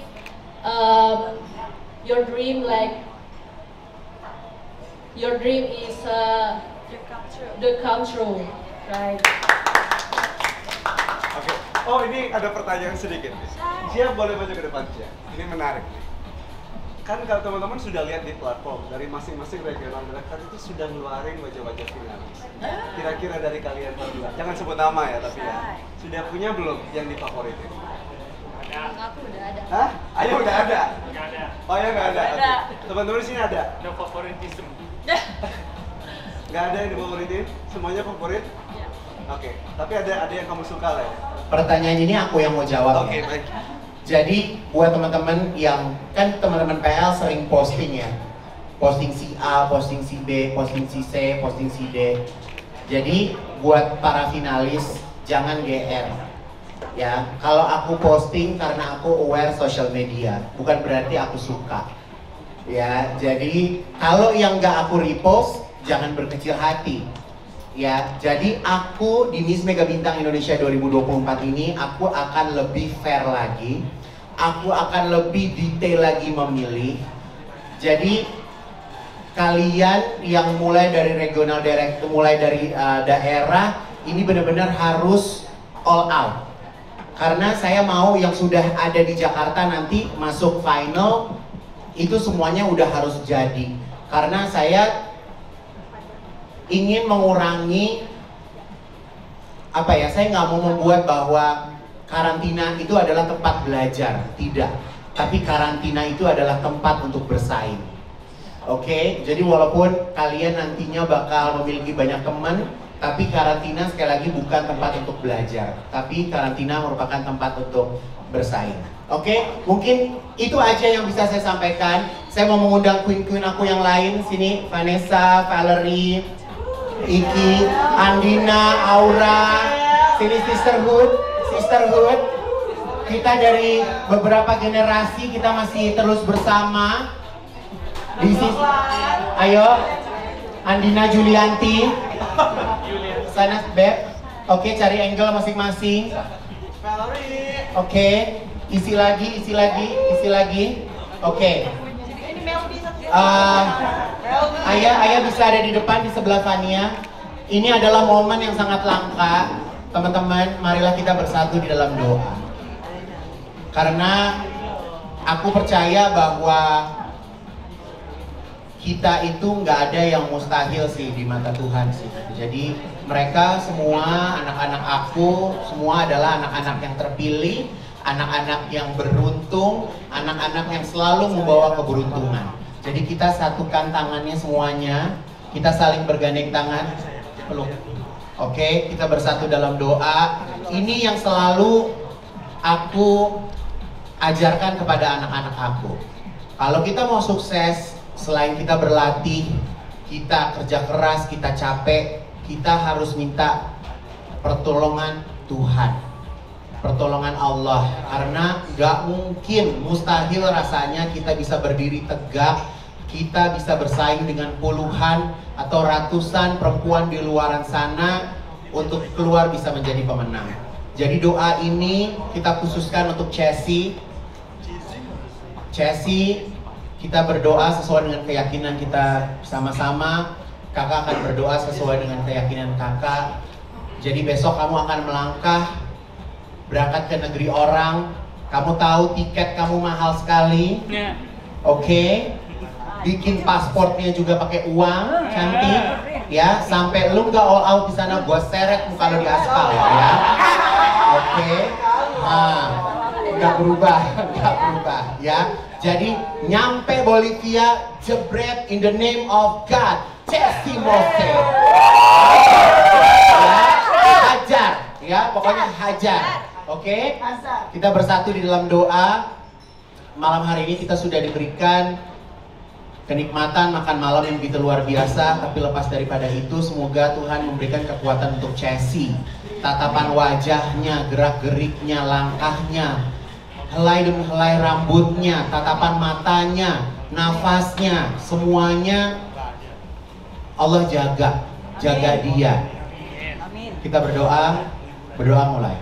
L: your dream is the come true, right?
M: Oke. Oh, ini ada pertanyaan sedikit. Cia, boleh maju ke depan, Cia. Ini menarik nih. Kan kalau teman-teman sudah lihat di platform dari masing-masing regional mereka itu sudah ngeluarin wajah-wajah finalis. Kira-kira dari kalian berdua, jangan sebut nama ya, tapi ya sudah punya belum yang difavoritin?
E: Aku udah ada.
M: Hah? Ayah udah ada?
C: Nggak ada.
M: Oh ya nggak ada?
E: Nggak ada.
M: Oke. Teman-teman di sini ada?
C: No favoritism.
M: Nggak ada yang divavoritin? Semuanya favorit?
E: Iya.
M: Oke. Tapi ada yang kamu suka lah ya?
A: Pertanyaan ini aku yang mau jawab.
M: Oke,
A: ya.
M: baik.
A: Jadi buat teman-teman yang kan teman-teman PL sering posting ya, posting si A, posting si B, posting si C, posting si D. Jadi buat para finalis jangan GR ya. Kalau aku posting karena aku aware social media, bukan berarti aku suka ya. Jadi kalau yang nggak aku repost jangan berkecil hati. Ya, jadi aku di Miss Mega Bintang Indonesia 2024 ini aku akan lebih fair lagi. Aku akan lebih detail lagi memilih. Jadi kalian yang mulai dari regional director, mulai dari daerah ini benar-benar harus all out. Karena saya mau yang sudah ada di Jakarta nanti masuk final itu semuanya udah harus jadi. Karena saya ingin mengurangi apa ya, saya nggak mau membuat bahwa karantina itu adalah tempat belajar, tidak, tapi karantina itu adalah tempat untuk bersaing. Oke, jadi walaupun kalian nantinya bakal memiliki banyak teman, tapi karantina sekali lagi bukan tempat untuk belajar, tapi karantina merupakan tempat untuk bersaing. Oke, mungkin itu aja yang bisa saya sampaikan. Saya mau mengundang queen-queen aku yang lain sini, Vanessa, Valerie, Iki, Andina, Aura, sini sisterhood. Kita dari beberapa generasi kita masih terus bersama. Di sini, ayo, Andina Julianti, sana Beb. Oke, cari angle masing-masing. Oke, isi lagi. Oke. Ayah bisa ada di depan di sebelah Fania. Ini adalah momen yang sangat langka. Teman-teman, marilah kita bersatu di dalam doa. Karena aku percaya bahwa kita itu nggak ada yang mustahil sih di mata Tuhan sih. Jadi mereka semua, anak-anak aku, semua adalah anak-anak yang terpilih, anak-anak yang beruntung, anak-anak yang selalu membawa keberuntungan. Jadi kita satukan tangannya semuanya, kita saling bergandeng tangan, peluk. Oke, kita bersatu dalam doa. Ini yang selalu aku ajarkan kepada anak-anak aku. Kalau kita mau sukses, selain kita berlatih, kita kerja keras, kita capek, kita harus minta pertolongan Tuhan, pertolongan Allah. Karena gak mungkin, mustahil rasanya kita bisa berdiri tegak, kita bisa bersaing dengan puluhan atau ratusan perempuan di luaran sana untuk keluar bisa menjadi pemenang. Jadi doa ini kita khususkan untuk Chessy. Kita berdoa sesuai dengan keyakinan kita sama-sama. Kakak akan berdoa sesuai dengan keyakinan kakak. Jadi besok kamu akan melangkah berangkat ke negeri orang. Kamu tahu tiket kamu mahal sekali. Oke. Bikin pasportnya juga pakai uang cantik ya, sampai lu nggak all out di sana gua seret muka lu di aspal ya. Oke. Nah, nggak berubah ya. Jadi nyampe Bolivia jebret in the name of God, Chessy Mose. Ya, hajar ya, pokoknya hajar. Oke. Kita bersatu di dalam doa. Malam hari ini kita sudah diberikan kenikmatan makan malam yang begitu luar biasa, tapi lepas daripada itu semoga Tuhan memberikan kekuatan untuk Chessy. Tatapan wajahnya, gerak-geriknya, langkahnya, helai demi helai rambutnya, tatapan matanya, nafasnya, semuanya Allah jaga dia. Kita berdoa mulai.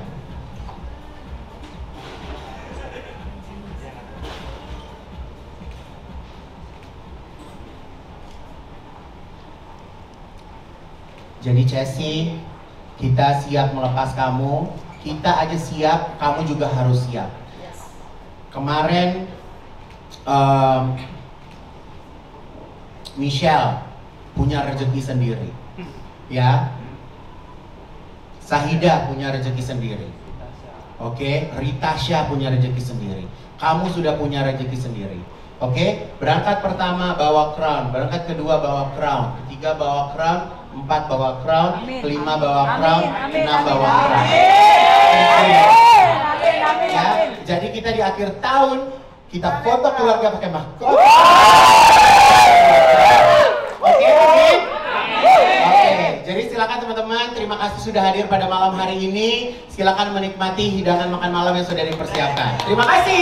A: Jadi Chessy, kita siap melepas kamu. Kita aja siap, kamu juga harus siap. Kemarin Michelle punya rezeki sendiri, ya. Sahida punya rezeki sendiri. Oke, Ritasha punya rezeki sendiri. Kamu sudah punya rezeki sendiri. Oke, berangkat pertama bawa crown, berangkat kedua bawa crown, ketiga bawa crown, 4 bawa crown, 5 bawa crown, 6 bawa crown. Ya, jadi kita di akhir tahun kita foto keluarga pakai mahkota. Oke, jadi silakan teman-teman, terima kasih sudah hadir pada malam hari ini. Silakan menikmati hidangan makan malam yang sudah dipersiapkan. Terima kasih.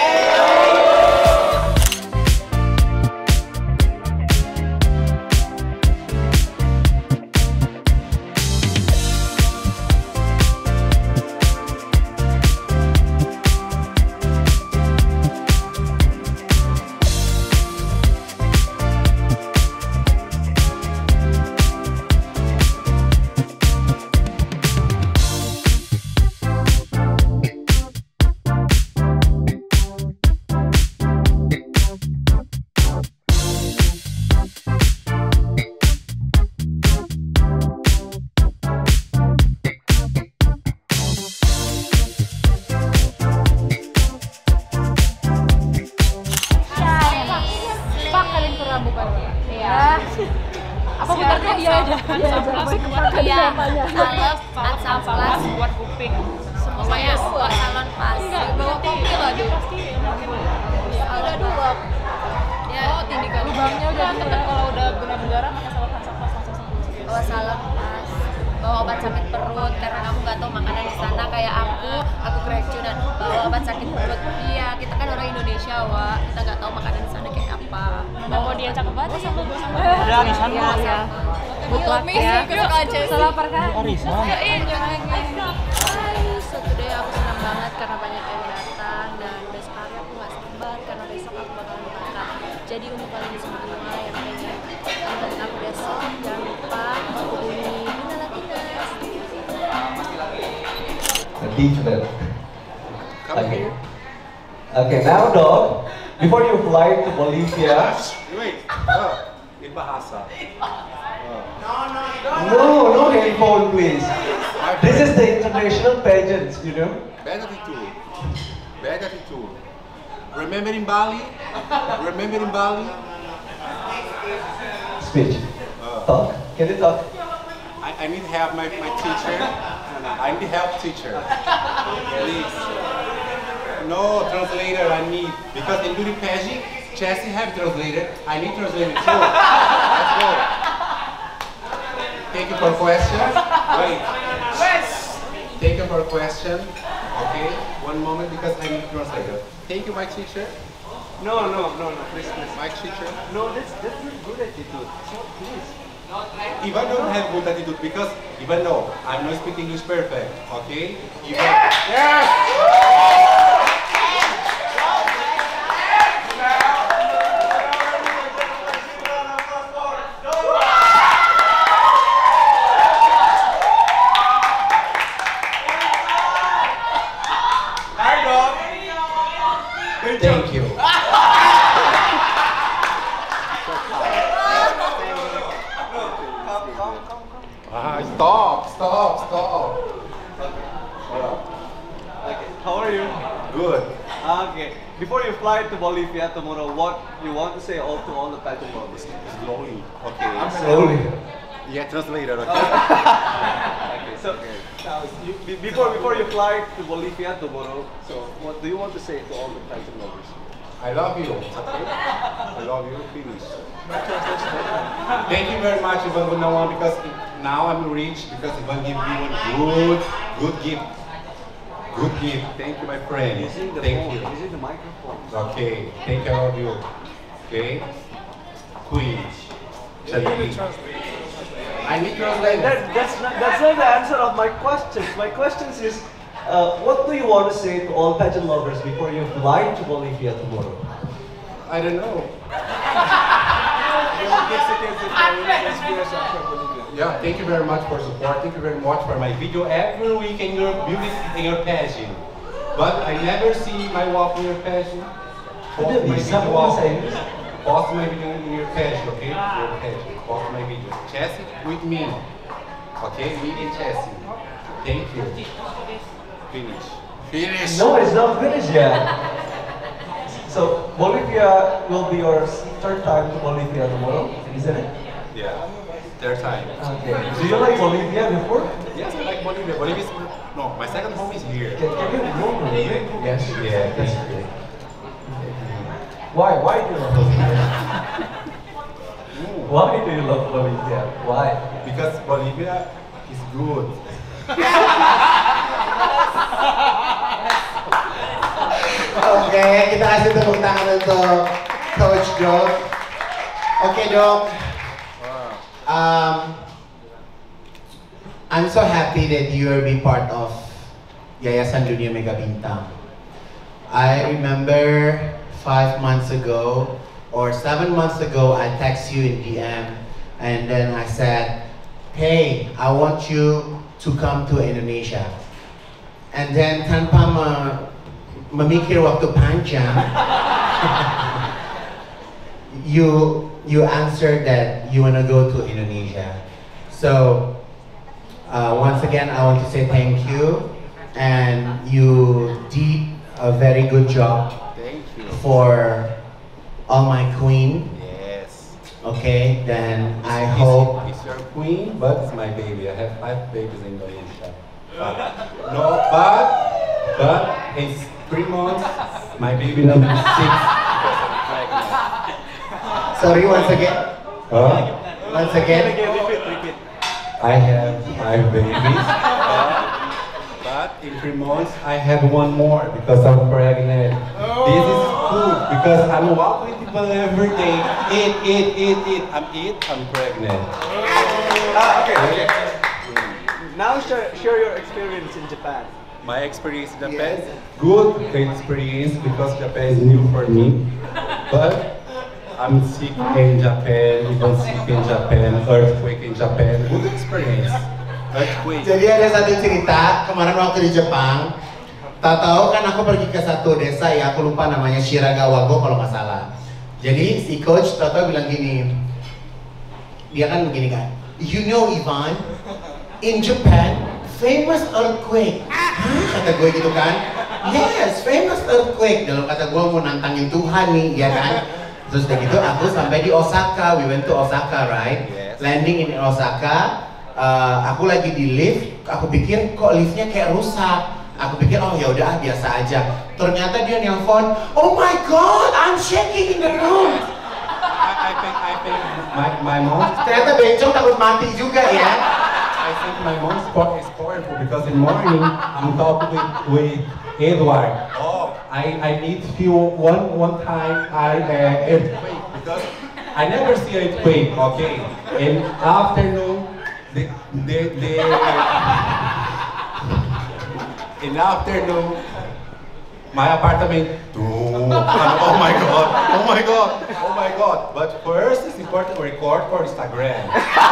I: buat kuping.
L: Semuanya buat salon pas. Bawa kopi lagi. Ada dua. Ya, tindikan.
I: Lubangnya udah ditekan kalau udah benar-benar pakai salon pas langsung.
L: Bawa salon pas. Bawa obat sakit perut karena kamu nggak tahu makanan di sana kayak aku keracunan. Bawa obat sakit perut. Iya, kita kan orang Indonesia, Wak. Kita nggak tahu makanan di sana kayak apa.
I: Bawa dia cakep banget ya.
L: Udah, Arisan ya. Butuh ya.
I: Selapar kan?
L: Arisan. Today aku senang banget karena banyak yang datang dan besok hari aku nggak sabar karena besok aku bakalan makan. Jadi untuk kalian semua yang pengen nonton aku besok, jangan lupa hubungi Bina Latinas.
K: Different. Okay. Okay, now dog, before you fly to Bolivia.
J: Wait, in Bahasa.
K: No headphone, please. This is the international pageants, you know.
J: Bad attitude. Bad attitude. Remember in Bali? Remember in Bali?
K: Speech. Talk. Can you talk?
J: I need help my teacher. I need help teacher. Please. No translator I need. Because in beauty pageant, Chelsea have translator. I need translator too. Let's go. Thank you for question. Wait. Thank you for question. Okay, one moment because I need translator. Thank you, my teacher.
M: No, please.
J: My teacher.
M: No, that's not good attitude. So please.
J: Ivan don't have good attitude because Ivan know I'm not speaking English perfect. Okay? Ivan.
M: Yes.
A: Thank you.
J: Stop.
M: Okay, how are you?
J: Good.
M: Okay, before you fly to Bolivia tomorrow, what you want to say to all the pageant lovers?
J: Slowly. Okay.
K: Slowly.
J: Yeah, translator. Okay.
M: Okay, so before you fly to Bolivia tomorrow, so what do you want to say to all the pageant lovers?
J: I love you. Okay? I love you. Finish. Thank you very much, Ivan Gunawan, because now I'm rich because Ivan gave me one good gift. Good gift. Thank you, my friend.
M: Using the
J: Thank
M: phone.
J: you.
M: Using the microphone.
J: Okay. Thank you, all of you. Okay. Queen. I need translator.
M: That's not the answer of my questions. My questions is, what do you want to say to all pageant lovers before you fly to Bolivia tomorrow?
J: I don't know. Yeah, thank you very much for support. Thank you very much for my video every week in your beauty, in your pageant. But I never see my walk in your pageant. Post my video in your pageant, okay? Your pageant. Post my video. Chelsea with me. Okay, me and Chelsea. Thank you. Finish.
A: Finish.
K: No, it's not finished yet. So Bolivia will be your third time to Bolivia tomorrow, isn't it?
J: Yeah, third time.
K: Okay. Do you like Bolivia before?
J: Yes, I like Bolivia. Bolivia is no, my second home is here.
K: Can you go Bolivia? Yes.
J: Yeah,
K: That's great. Why? Why do you love Bolivia? Why do you love Bolivia? Why?
J: Because Bolivia is good.
A: Oke, kita kasih tepuk tangan untuk Coach Dok. Oke, Dok. I'm so happy that you will be part of Yayasan Dunia Mega Bintang. I remember 5 months ago or 7 months ago, I text you in DM, and then I said, "Hey, I want you to come to Indonesia." And then tanpa memikir waktu panjang, you answered that you wanna go to Indonesia. So once again, I want to say thank you, and you did a very good job.
J: Thank you.
A: For all my queen.
J: Yes.
A: Okay, then I hope.
J: He's your queen, but it's my baby. I have 5 babies in Indonesia. But in 3 months, my baby will be 6.
A: Sorry, once again.
J: Huh?
A: Once again.
M: Repeat.
J: I have 5 babies. But in 3 months, I have 1 more because I'm pregnant. This is food because I'm walking people every day. Eat. I'm pregnant.
M: Okay. Now share your experience in Japan.
J: My experience in Japan, good experience because Japan is new for me. But I'm sick in Japan, even sick in Japan, earthquake in Japan. Good experience. Earthquake.
A: Jadi ada satu cerita kemarin waktu di Jepang. Tak tahu kan aku pergi ke satu desa ya, aku lupa namanya Shiragawago kalau nggak salah. Jadi si coach Toto bilang gini, dia kan begini kan, you know Ivan, in Japan famous earthquake. Hah? Kata gue gitu kan, yes famous earthquake. Dalam kata gue mau nantangin Tuhan nih, ya kan. Terus udah gitu aku sampai di Osaka, we went to Osaka, right?
J: Yes.
A: Landing in Osaka, aku lagi di lift, aku pikir kok liftnya kayak rusak. Aku pikir oh ya udah biasa aja. Ternyata dia nelpon, oh my god, I'm shaking in the room.
J: I think my mom.
A: Ternyata bencong takut mati juga ya.
J: I think my mom's spot is powerful because in morning I'm talking with Edward. Oh, I need feel one time earthquake because I never see earthquake. Okay, in afternoon in the afternoon, my apartment. Oh my god! But first, it's important to record for Instagram.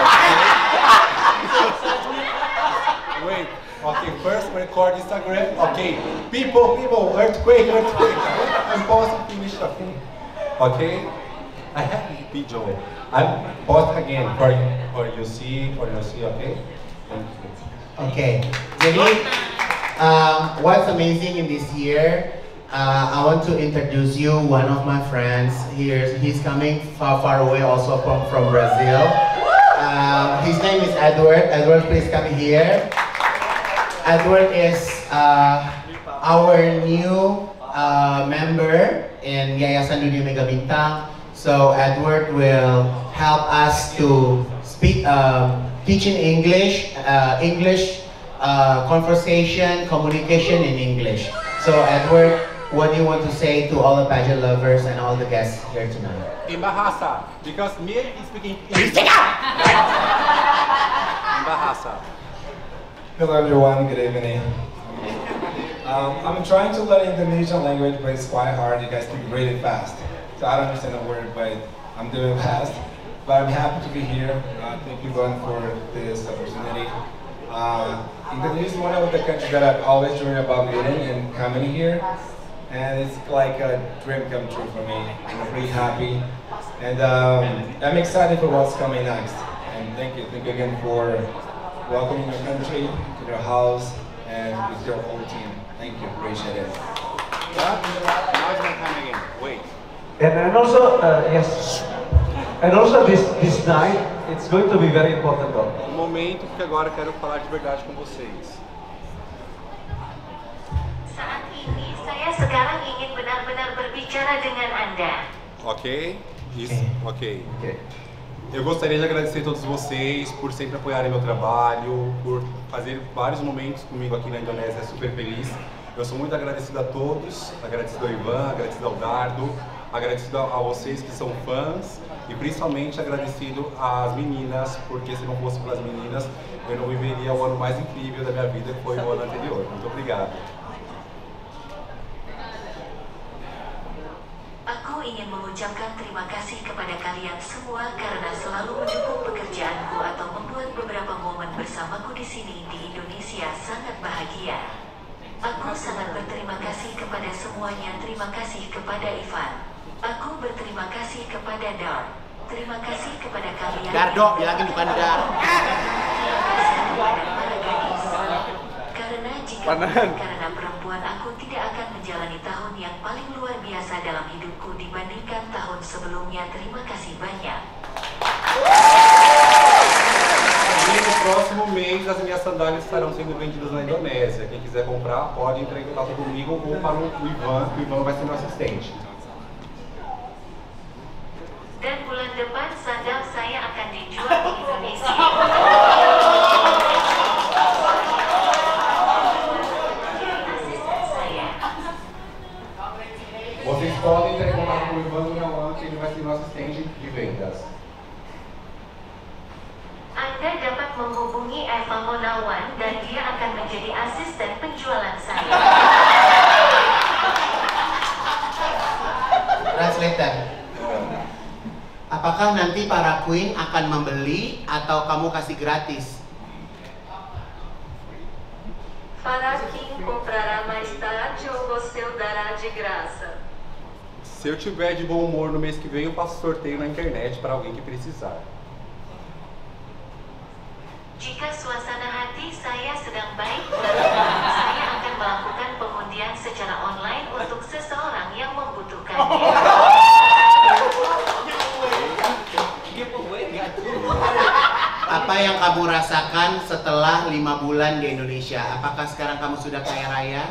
J: Wait. Okay, first record Instagram. Okay, people, earthquake. I'm posting finish the thing. Okay, I have video. I'm post again for you see. Okay. Thank you.
A: Okay, jadi what's amazing in this year, I want to introduce you one of my friends here. He's coming far away also from Brazil. His name is Edward. Edward, please come here. Edward is our new member in Yayasan Dunia Mega Bintang. So Edward will help us to speak, teaching English, conversation, communication in English. So Edward, what do you want to say to all the pageant lovers and all the guests here tonight?
J: In Bahasa, because me is speaking English. In Bahasa.
N: Hello everyone, good evening. I'm trying to learn Indonesian language, but it's quite hard. You guys speak really fast. So I don't understand a word, but I'm doing fast. But I'm happy to be here. Thank you, Glenn, for this opportunity. Indonesia is one of the countries that I've always dreamed about meeting and coming here. And it's like a dream come true for me. I'm pretty happy. And I'm excited for what's coming next. And thank you again for welcoming your country to your house. and with your whole team. Thank you, appreciate it.
A: Now it's my time again. Wait.
K: And also, yes. And also this night, it's going to be very important though.
J: Momento que agora eu quero falar de verdade com vocês.
O: Saat ini saya sekarang ingin benar-benar berbicara dengan Anda.
J: Ok? Isso, ok. Eu gostaria de agradecer a todos vocês por sempre apoiarem meu trabalho, por fazer vários momentos comigo aqui na Indonésia, super feliz. Eu sou muito agradecido a todos, agradecido ao Ivan, agradecido ao Dardo, agradecido a vocês que são fãs e principalmente agradecido às meninas, porque se não fosse pelas meninas, eu não viveria o ano mais incrível da minha vida, que foi o ano anterior. Muito obrigado.
O: Aku ingin mengucapkan terima kasih kepada kalian semua karena selalu mendukung pekerjaanku atau membuat beberapa momen bersamaku di sini di Indonesia sangat bahagia. Aku sangat berterima kasih kepada semuanya. Terima kasih kepada Ivan. Aku berterima kasih kepada Dar. Terima kasih kepada kalian.
A: Dardo, bilangin bukan Dar.
O: Terima kasih kepada para gadis. Karena jika bukan karena perempuan, aku tidak akan menjalani tahun yang paling luar biasa dalam hidupku dibandingkan tahun sebelumnya. Terima kasih banyak.
J: E no próximo mês as minhas sandálias estarão sendo vendidas na Indonésia. Quem quiser comprar pode entrar em contato comigo ou para o Ivan, que o Ivan vai ser meu assistente.
O: Dan bulan depan sandal saya akan dijual di Indonesia.
J: Vocês podem entrar em contato com o Ivan Gunawan, que ele vai ser meu assistente de vendas.
O: Anda dapat menghubungi Eva Gunawan dan dia akan menjadi asisten penjualan saya.
A: Translator. Apakah nanti para queen akan membeli atau kamu kasih gratis?
O: Para quem comprará mais tarde ou você o dará de graça?
J: Se eu tiver de bom humor no mês que vem, eu faço sorteio na internet para alguém que precisar.
O: Jika suasana hati saya sedang baik, saya akan melakukan pengundian secara online untuk seseorang yang membutuhkannya.
A: Apa yang kamu rasakan setelah 5 bulan di Indonesia? Apakah sekarang kamu sudah kaya raya?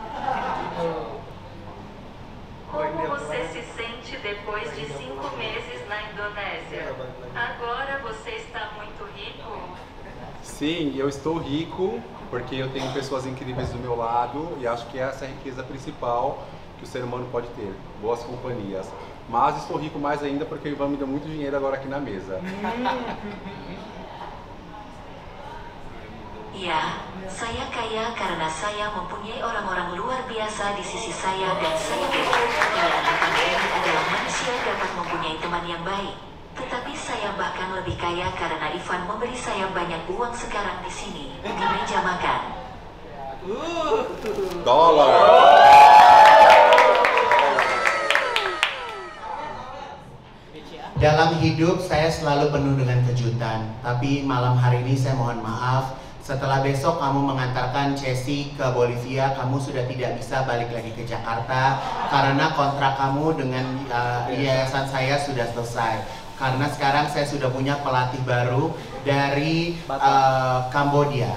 O: Como você se sente depois de 5 meses na Indonésia? Agora você está muito rico?
J: Sim, eu estou rico porque eu tenho pessoas incríveis do meu lado e acho que essa é a riqueza principal que o ser humano pode ter, boas companhias. Mas estou rico mais ainda porque o Ivan me deu muito dinheiro agora aqui na mesa.
O: Ya, saya kaya karena saya mempunyai orang-orang luar biasa di sisi saya dan saya bersyukur bila Ivan ini adalah manusia dapat mempunyai teman yang baik. Tetapi saya bahkan lebih kaya karena Ivan memberi saya banyak uang sekarang di sini, di meja makan.
J: Dollar.
A: Dalam hidup saya selalu penuh dengan kejutan, tapi malam hari ini saya mohon maaf. Setelah besok kamu mengantarkan Chessy ke Bolivia, kamu sudah tidak bisa balik lagi ke Jakarta karena kontrak kamu dengan yayasan saya sudah selesai. Karena sekarang saya sudah punya pelatih baru dari Kambodia.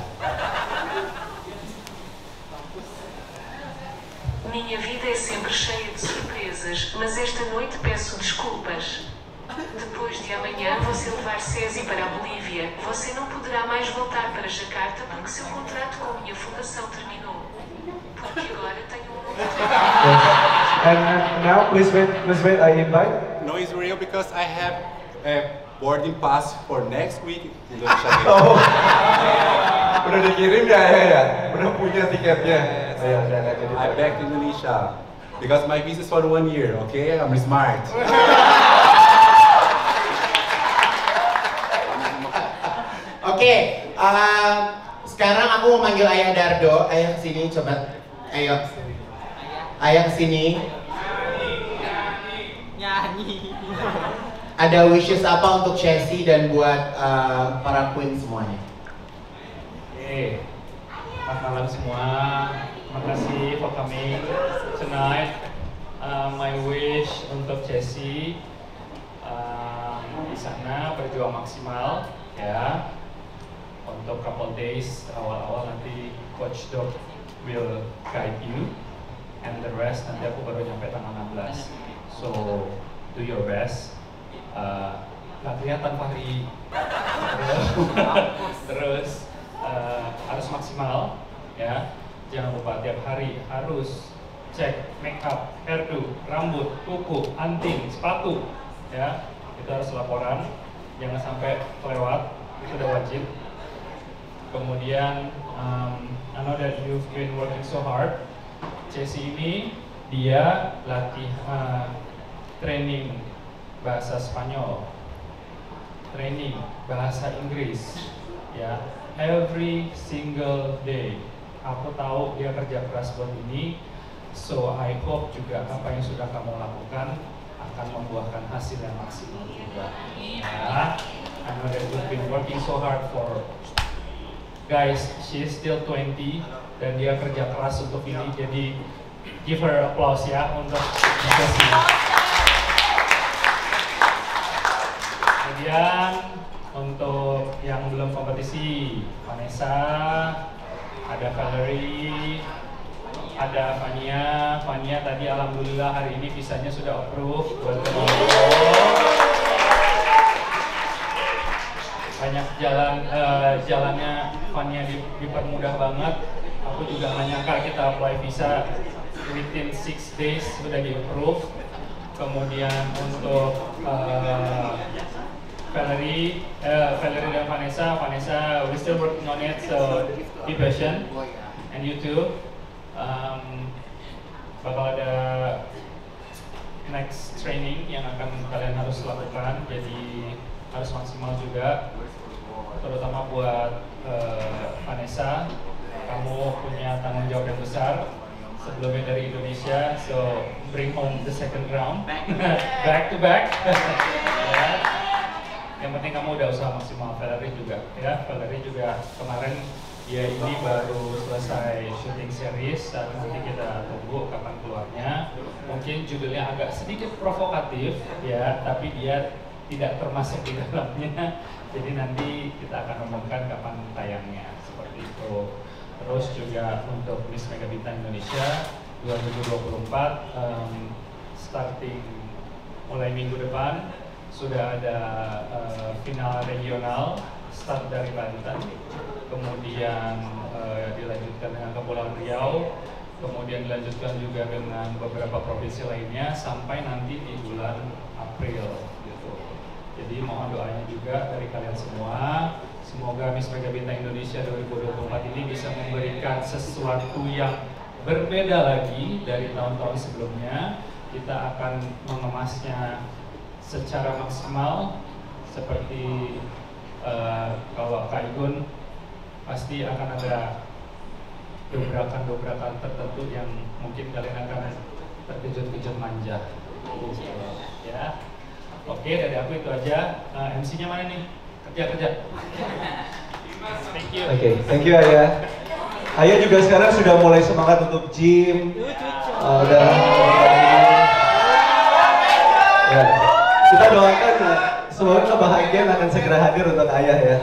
O: Minha vida é sempre cheia de surpresas, mas esta noite peço desculpas. Depois de amanhã você levar Cesi para a Bolívia, você não poderá mais voltar para Jakarta porque seu contrato com a minha fundação terminou. Porque agora tenho um novo
K: And now, please wait, I invite.
J: No, it's real because I have a boarding pass for next week in Indonesia.
K: Oh. Udah dikirim ya? Udah punya tiketnya?
J: I'm back to Indonesia because my visa is for 1 year, okay? I'm smart.
A: Oke, sekarang aku mau manggil Ayah Dardo. Ayah kesini, coba. Ayo. Ayah kesini.
B: Nyanyi.
A: Ada wishes apa untuk Chessy dan buat para queen semuanya?
C: Selamat malam semua. Terima kasih for coming tonight. My wish untuk Jessie di sana berjuang maksimal ya. Untuk couple days awal-awal nanti Coach Doc will guide you, and the rest nanti aku baru nyampe tanggal 16. So do your best. Nggak kelihatan Fahri. Terus harus maksimal ya. Jangan lupa tiap hari harus cek make up, hairdo, rambut, kuku, anting, sepatu ya. Itu harus laporan, jangan sampai kelewat, itu udah wajib. Kemudian I know that you've been working so hard. Jessie ini dia latih training bahasa Spanyol, training bahasa Inggris ya, every single day. Aku tahu dia kerja keras buat ini, so I hope juga apa yang sudah kamu lakukan akan membuahkan hasil yang maksimal juga. Ya, I know that you've been working so hard for, guys, she is still 20 dan dia kerja keras untuk ini, jadi give her applause ya untuk Jessie. Kemudian untuk yang belum kompetisi, Vanessa, ada Valerie, ada Fania. Fania tadi alhamdulillah hari ini visanya sudah approve buat ke Monaco. Banyak jalannya Fania dipermudah banget. Aku juga nggak nyangka kita apply visa within 6 days sudah di approve. Kemudian untuk Valerie dan Vanessa, we still working on it, so be patient, and you too. Bakal ada next training yang akan kalian harus lakukan, jadi harus maksimal juga, terutama buat Vanessa. Kamu punya tanggung jawab yang besar sebelumnya dari Indonesia, so bring home the second round back to back. Ya. Yang penting kamu udah usaha maksimal. Valerie juga ya, Valerie juga kemarin dia ini baru selesai syuting series, saat nanti kita tunggu kapan keluarnya. Mungkin judulnya agak sedikit provokatif ya, tapi dia tidak termasuk di dalamnya, jadi nanti kita akan umumkan kapan tayangnya, seperti itu. Terus juga untuk Miss Mega Bintang Indonesia 2024 starting mulai minggu depan sudah ada final regional, start dari Banten, kemudian dilanjutkan dengan Kepulauan Riau, kemudian dilanjutkan juga dengan beberapa provinsi lainnya sampai nanti di bulan April gitu. Jadi mohon doanya juga dari kalian semua, semoga Miss Mega Bintang Indonesia 2024 ini bisa memberikan sesuatu yang berbeda lagi dari tahun-tahun sebelumnya. Kita akan mengemasnya secara maksimal, seperti kalau Kak Igun pasti akan ada dobrakan-dobrakan tertentu yang mungkin kalian akan terkejut-kejut manja. Ya, oke, dari aku itu aja. MC-nya mana nih? Kerja. Thank you.
K: Oke, thank you Ayah. Ayah juga sekarang sudah mulai semangat untuk gym. Ya. Kita doakan semoga kebahagiaan akan segera hadir untuk Ayah ya.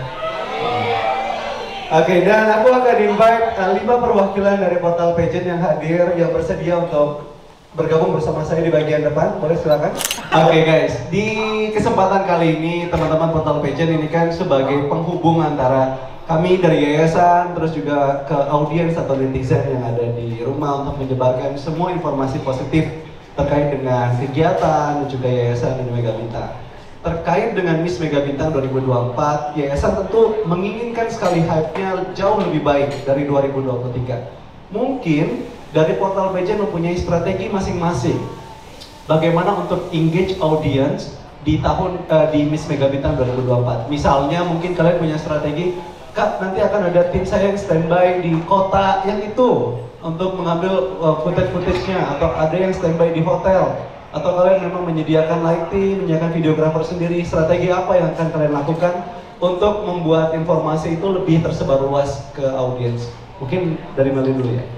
K: Oke, dan aku akan invite 5 perwakilan dari Portal Pageant yang hadir, yang bersedia untuk bergabung bersama saya di bagian depan. Boleh silakan. Oke guys, di kesempatan kali ini teman-teman Portal Pageant ini kan sebagai penghubung antara kami dari yayasan, terus juga ke audiens atau netizen yang ada di rumah untuk menyebarkan semua informasi positif terkait dengan kegiatan dan juga yayasan dan Mega Bintang. Terkait dengan Miss Mega Bintang 2024, yayasan tentu menginginkan sekali hype-nya jauh lebih baik dari 2023. Mungkin dari Portal Pageant mempunyai strategi masing-masing bagaimana untuk engage audience di Miss Mega Bintang 2024. Misalnya mungkin kalian punya strategi, Kak, nanti akan ada tim saya yang standby di kota yang itu untuk mengambil footage-nya, atau ada yang standby di hotel, atau kalian memang menyediakan lighting, menyediakan videografer sendiri. Strategi apa yang akan kalian lakukan untuk membuat informasi itu lebih tersebar luas ke audiens? Mungkin dari Mali dulu ya.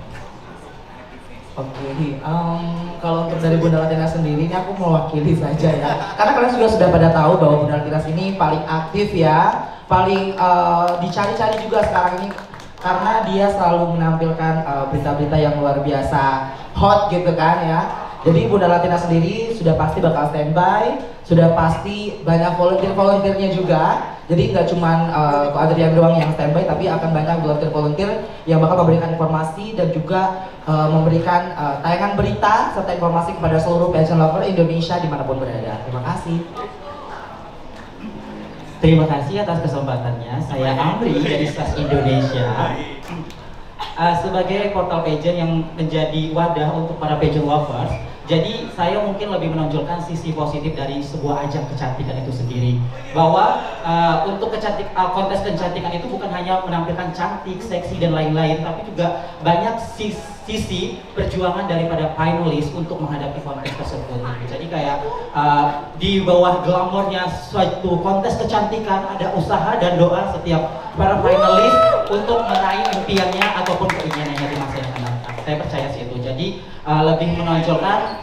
B: Oke nih, kalau untuk dari Bunda Latina sendiri ini aku mewakili saja ya. Karena kalian sudah pada tahu bahwa Bunda Latina ini paling aktif ya, paling dicari-cari juga sekarang ini karena dia selalu menampilkan berita-berita yang luar biasa hot gitu kan ya. Jadi Bunda Latina sendiri sudah pasti bakal standby, sudah pasti banyak volunteer-volunteernya juga. Jadi nggak cuma Adrian doang yang standby, tapi akan banyak volunteer-volunteer yang bakal memberikan informasi dan juga memberikan tayangan berita serta informasi kepada seluruh pageant lover Indonesia dimanapun berada. Terima kasih.
P: Terima kasih atas kesempatannya. Saya Amri dari SAS Indonesia. Sebagai portal pageant yang menjadi wadah untuk para pageant lovers, jadi saya mungkin lebih menonjolkan sisi positif dari sebuah ajang kecantikan itu sendiri. Bahwa untuk kontes kecantikan itu bukan hanya menampilkan cantik, seksi dan lain-lain, tapi juga banyak sisi perjuangan daripada finalis untuk menghadapi kontes tersebut. Jadi kayak di bawah glamornya suatu kontes kecantikan ada usaha dan doa setiap para finalis untuk meraih impiannya ataupun keinginannya di masa yang akan datang. Saya percaya sih itu. Jadi lebih menonjolkan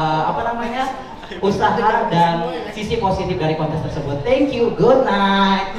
P: usaha dan sisi positif dari kontes tersebut. Thank you, good night.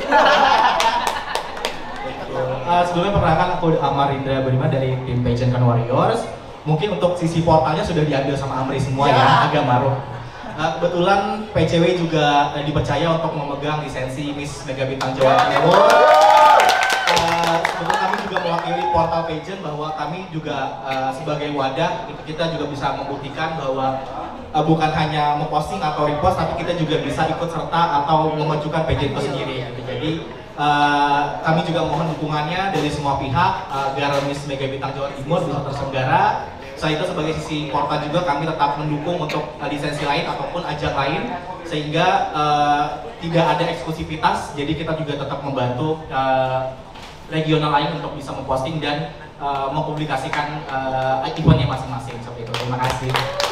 Q: Sebelumnya perkenalkan aku Amarindra Budiman dari tim Pageant Kan Warriors. Mungkin untuk sisi portalnya sudah diambil sama Amri semua ya, agak maruh. Kebetulan PCW juga dipercaya untuk memegang lisensi Miss Mega Bintang Jawa Timur. Sebetulnya kami juga mewakili portal pageant bahwa kami juga sebagai wadah kita juga bisa membuktikan bahwa bukan hanya memposting atau repost, tapi kita juga bisa ikut serta atau memajukan pageant itu sendiri. Jadi kami juga mohon dukungannya dari semua pihak agar Miss Mega Bintang Jawa Timur bisa terselenggara. Selain itu sebagai sisi portal juga kami tetap mendukung untuk lisensi lain ataupun ajang lain sehingga tidak ada eksklusivitas. Jadi kita juga tetap membantu regional lain untuk bisa memposting dan mempublikasikan eventnya masing-masing seperti itu. Terima kasih.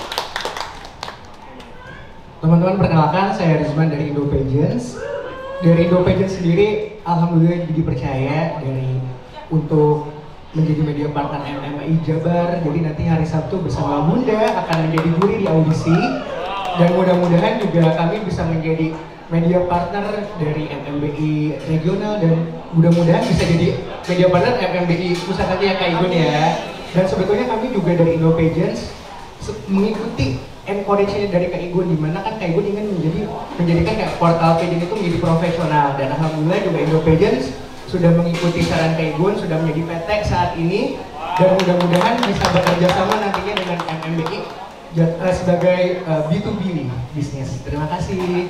R: Teman-teman, perkenalkan saya Rizman dari Indo Pageants. Dari Indo Pageants sendiri, alhamdulillah dipercaya untuk menjadi media partner MMI Jabar. Jadi nanti hari Sabtu bersama Bunda akan menjadi juri di audisi dan mudah-mudahan juga kami bisa menjadi media partner dari MMBI regional dan mudah-mudahan bisa jadi media partner MMBI pusat nanti ya Kak Igun ya. Dan sebetulnya kami juga dari Indo Pageants mengikuti encourage-nya dari Kak Igun, dimana kan Kak Igun ingin menjadikan kayak portal pageant itu menjadi profesional, dan alhamdulillah juga Indo Pageants sudah mengikuti saran Kak Igun, sudah menjadi PT saat ini, dan mudah-mudahan bisa bekerja sama nantinya dengan MMBI sebagai B2B bisnis. Terima kasih.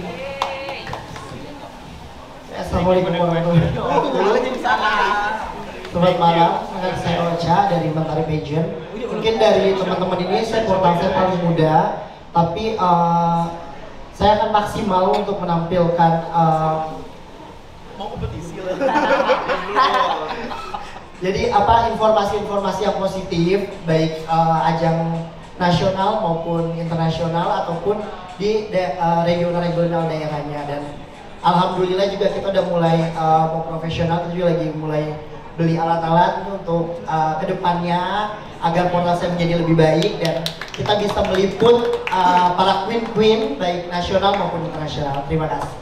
F: Assalamualaikum warahmatullahi wabarakatuh. Selamat malam, saya Ocha dari Mentari Pageant. Mungkin dari teman-teman ini saya portal saya paling muda, tapi saya akan maksimal untuk menampilkan
B: mau kompetisi lah.
F: Jadi informasi-informasi yang positif baik ajang nasional maupun internasional ataupun di regional-regional daerahnya, dan alhamdulillah juga kita udah mulai mau profesional, kita juga lagi mulai beli alat-alat untuk kedepannya agar portal saya menjadi lebih baik dan kita bisa meliput para queen-queen baik nasional maupun internasional. Terima kasih.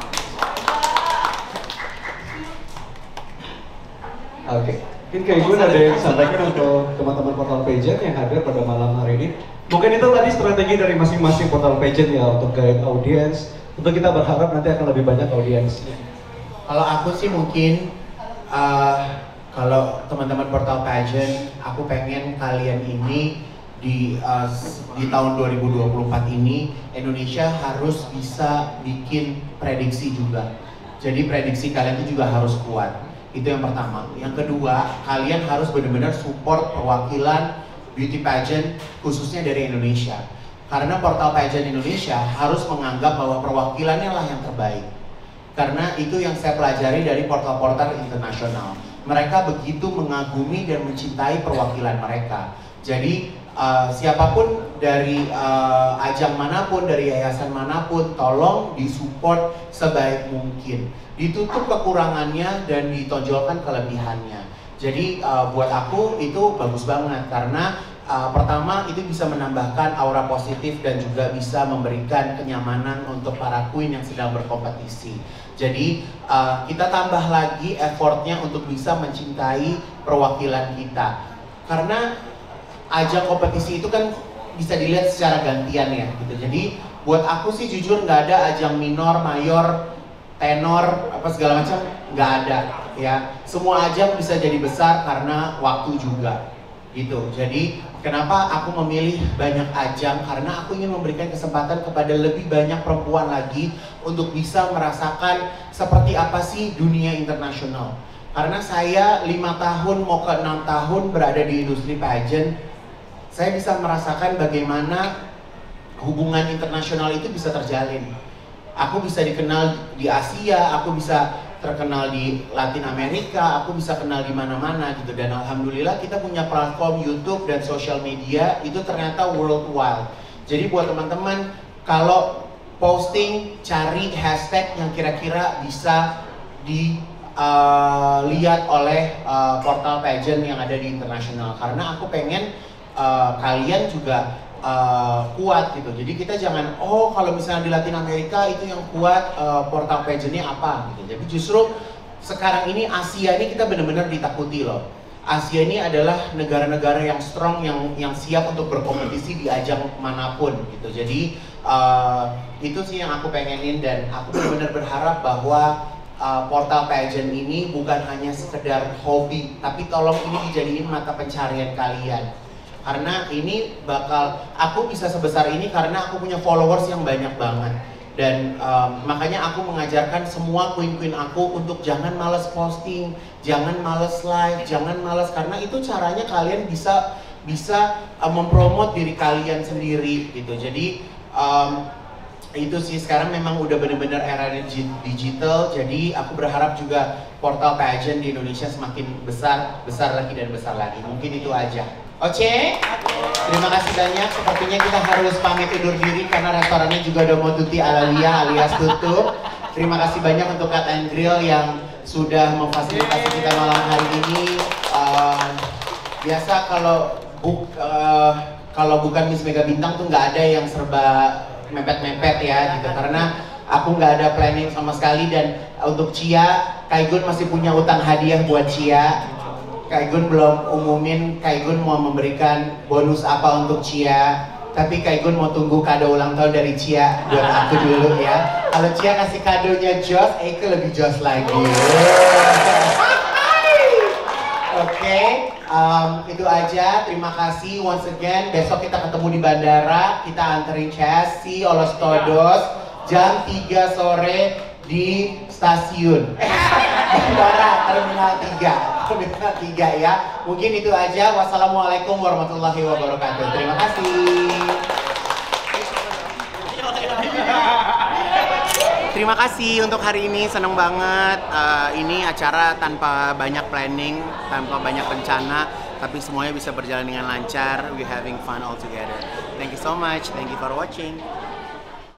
K: Oke, mungkin Kak Igun ada yang disampaikan untuk teman-teman portal pageant yang hadir pada malam hari ini. Mungkin itu tadi strategi dari masing-masing portal pageant ya untuk guide audience. Untuk kita berharap nanti akan lebih banyak audiens.
A: Kalau aku sih mungkin kalau teman-teman portal pageant, aku pengen kalian ini di tahun 2024 ini Indonesia harus bisa bikin prediksi juga. Jadi prediksi kalian itu juga harus kuat. Itu yang pertama. Yang kedua, kalian harus benar-benar support perwakilan beauty pageant khususnya dari Indonesia. Karena portal pageant Indonesia harus menganggap bahwa perwakilannya lah yang terbaik. Karena itu yang saya pelajari dari portal-portal internasional. Mereka begitu mengagumi dan mencintai perwakilan mereka. Jadi siapapun dari ajang manapun, dari yayasan manapun, tolong disupport sebaik mungkin. Ditutup kekurangannya dan ditonjolkan kelebihannya. Jadi buat aku itu bagus banget karena pertama itu bisa menambahkan aura positif dan juga bisa memberikan kenyamanan untuk para queen yang sedang berkompetisi. Jadi kita tambah lagi effortnya untuk bisa mencintai perwakilan kita. Karena ajang kompetisi itu kan bisa dilihat secara gantian ya gitu. Jadi buat aku sih jujur nggak ada ajang minor, mayor, tenor, apa segala macam, nggak ada ya. Semua ajang bisa jadi besar karena waktu juga gitu. Jadi kenapa aku memilih banyak ajang? Karena aku ingin memberikan kesempatan kepada lebih banyak perempuan lagi untuk bisa merasakan seperti apa sih dunia internasional. Karena saya 5 tahun mau ke 6 tahun berada di industri pageant, saya bisa merasakan bagaimana hubungan internasional itu bisa terjalin. Aku bisa dikenal di Asia, aku bisa terkenal di Latin Amerika, aku bisa kenal di mana-mana gitu. Dan alhamdulillah kita punya platform YouTube dan social media itu ternyata worldwide. Jadi buat teman-teman kalau posting cari hashtag yang kira-kira bisa dilihat oleh portal pageant yang ada di internasional. Karena aku pengen kalian juga kuat gitu. Jadi kita jangan kalau misalnya di Latin Amerika itu yang kuat portal pageantnya apa gitu. Jadi justru sekarang ini Asia ini kita benar-benar ditakuti loh. Asia ini adalah negara-negara yang strong yang siap untuk berkompetisi di ajang manapun gitu. Jadi itu sih yang aku pengenin dan aku benar-benar berharap bahwa portal pageant ini bukan hanya sekedar hobi, tapi tolong ini dijadiin mata pencarian kalian. Karena ini aku bisa sebesar ini karena aku punya followers yang banyak banget. Dan makanya aku mengajarkan semua queen-queen aku untuk jangan males posting, jangan males live, jangan males, karena itu caranya kalian bisa mempromot diri kalian sendiri gitu. Jadi itu sih sekarang memang udah bener-bener era digital. Jadi aku berharap juga portal pageant di Indonesia semakin besar lagi dan besar lagi. Mungkin itu aja. Oke, terima kasih banyak. Sepertinya kita harus pamit undur diri karena restorannya juga udah mau tuti alalia alias tutup. Terima kasih banyak untuk Cat and Grill yang sudah memfasilitasi kita malam hari ini. Biasa kalau bukan Miss Mega Bintang tuh nggak ada yang serba mepet-mepet ya gitu. Karena aku nggak ada planning sama sekali. Dan untuk Chia, Kaigun masih punya utang hadiah buat Chia. Kaigun belum umumin Kaigun mau memberikan bonus apa untuk Chia, tapi Kaigun mau tunggu kado ulang tahun dari Chia buat aku dulu ya. Kalau Chia kasih kadonya Joss, Eike lebih Joss lagi. Oke, itu aja. Terima kasih once again. Besok kita ketemu di bandara, kita anterin Chelsea Olos Todos jam 3 sore di stasiun bandara Terminal 3 ya. Mungkin itu aja. Wassalamualaikum warahmatullahi wabarakatuh. Terima kasih. Terima kasih untuk hari ini, seneng banget. Ini acara tanpa banyak planning, tanpa banyak rencana, tapi semuanya bisa berjalan dengan lancar. We having fun all together. Thank you so much. Thank you for watching.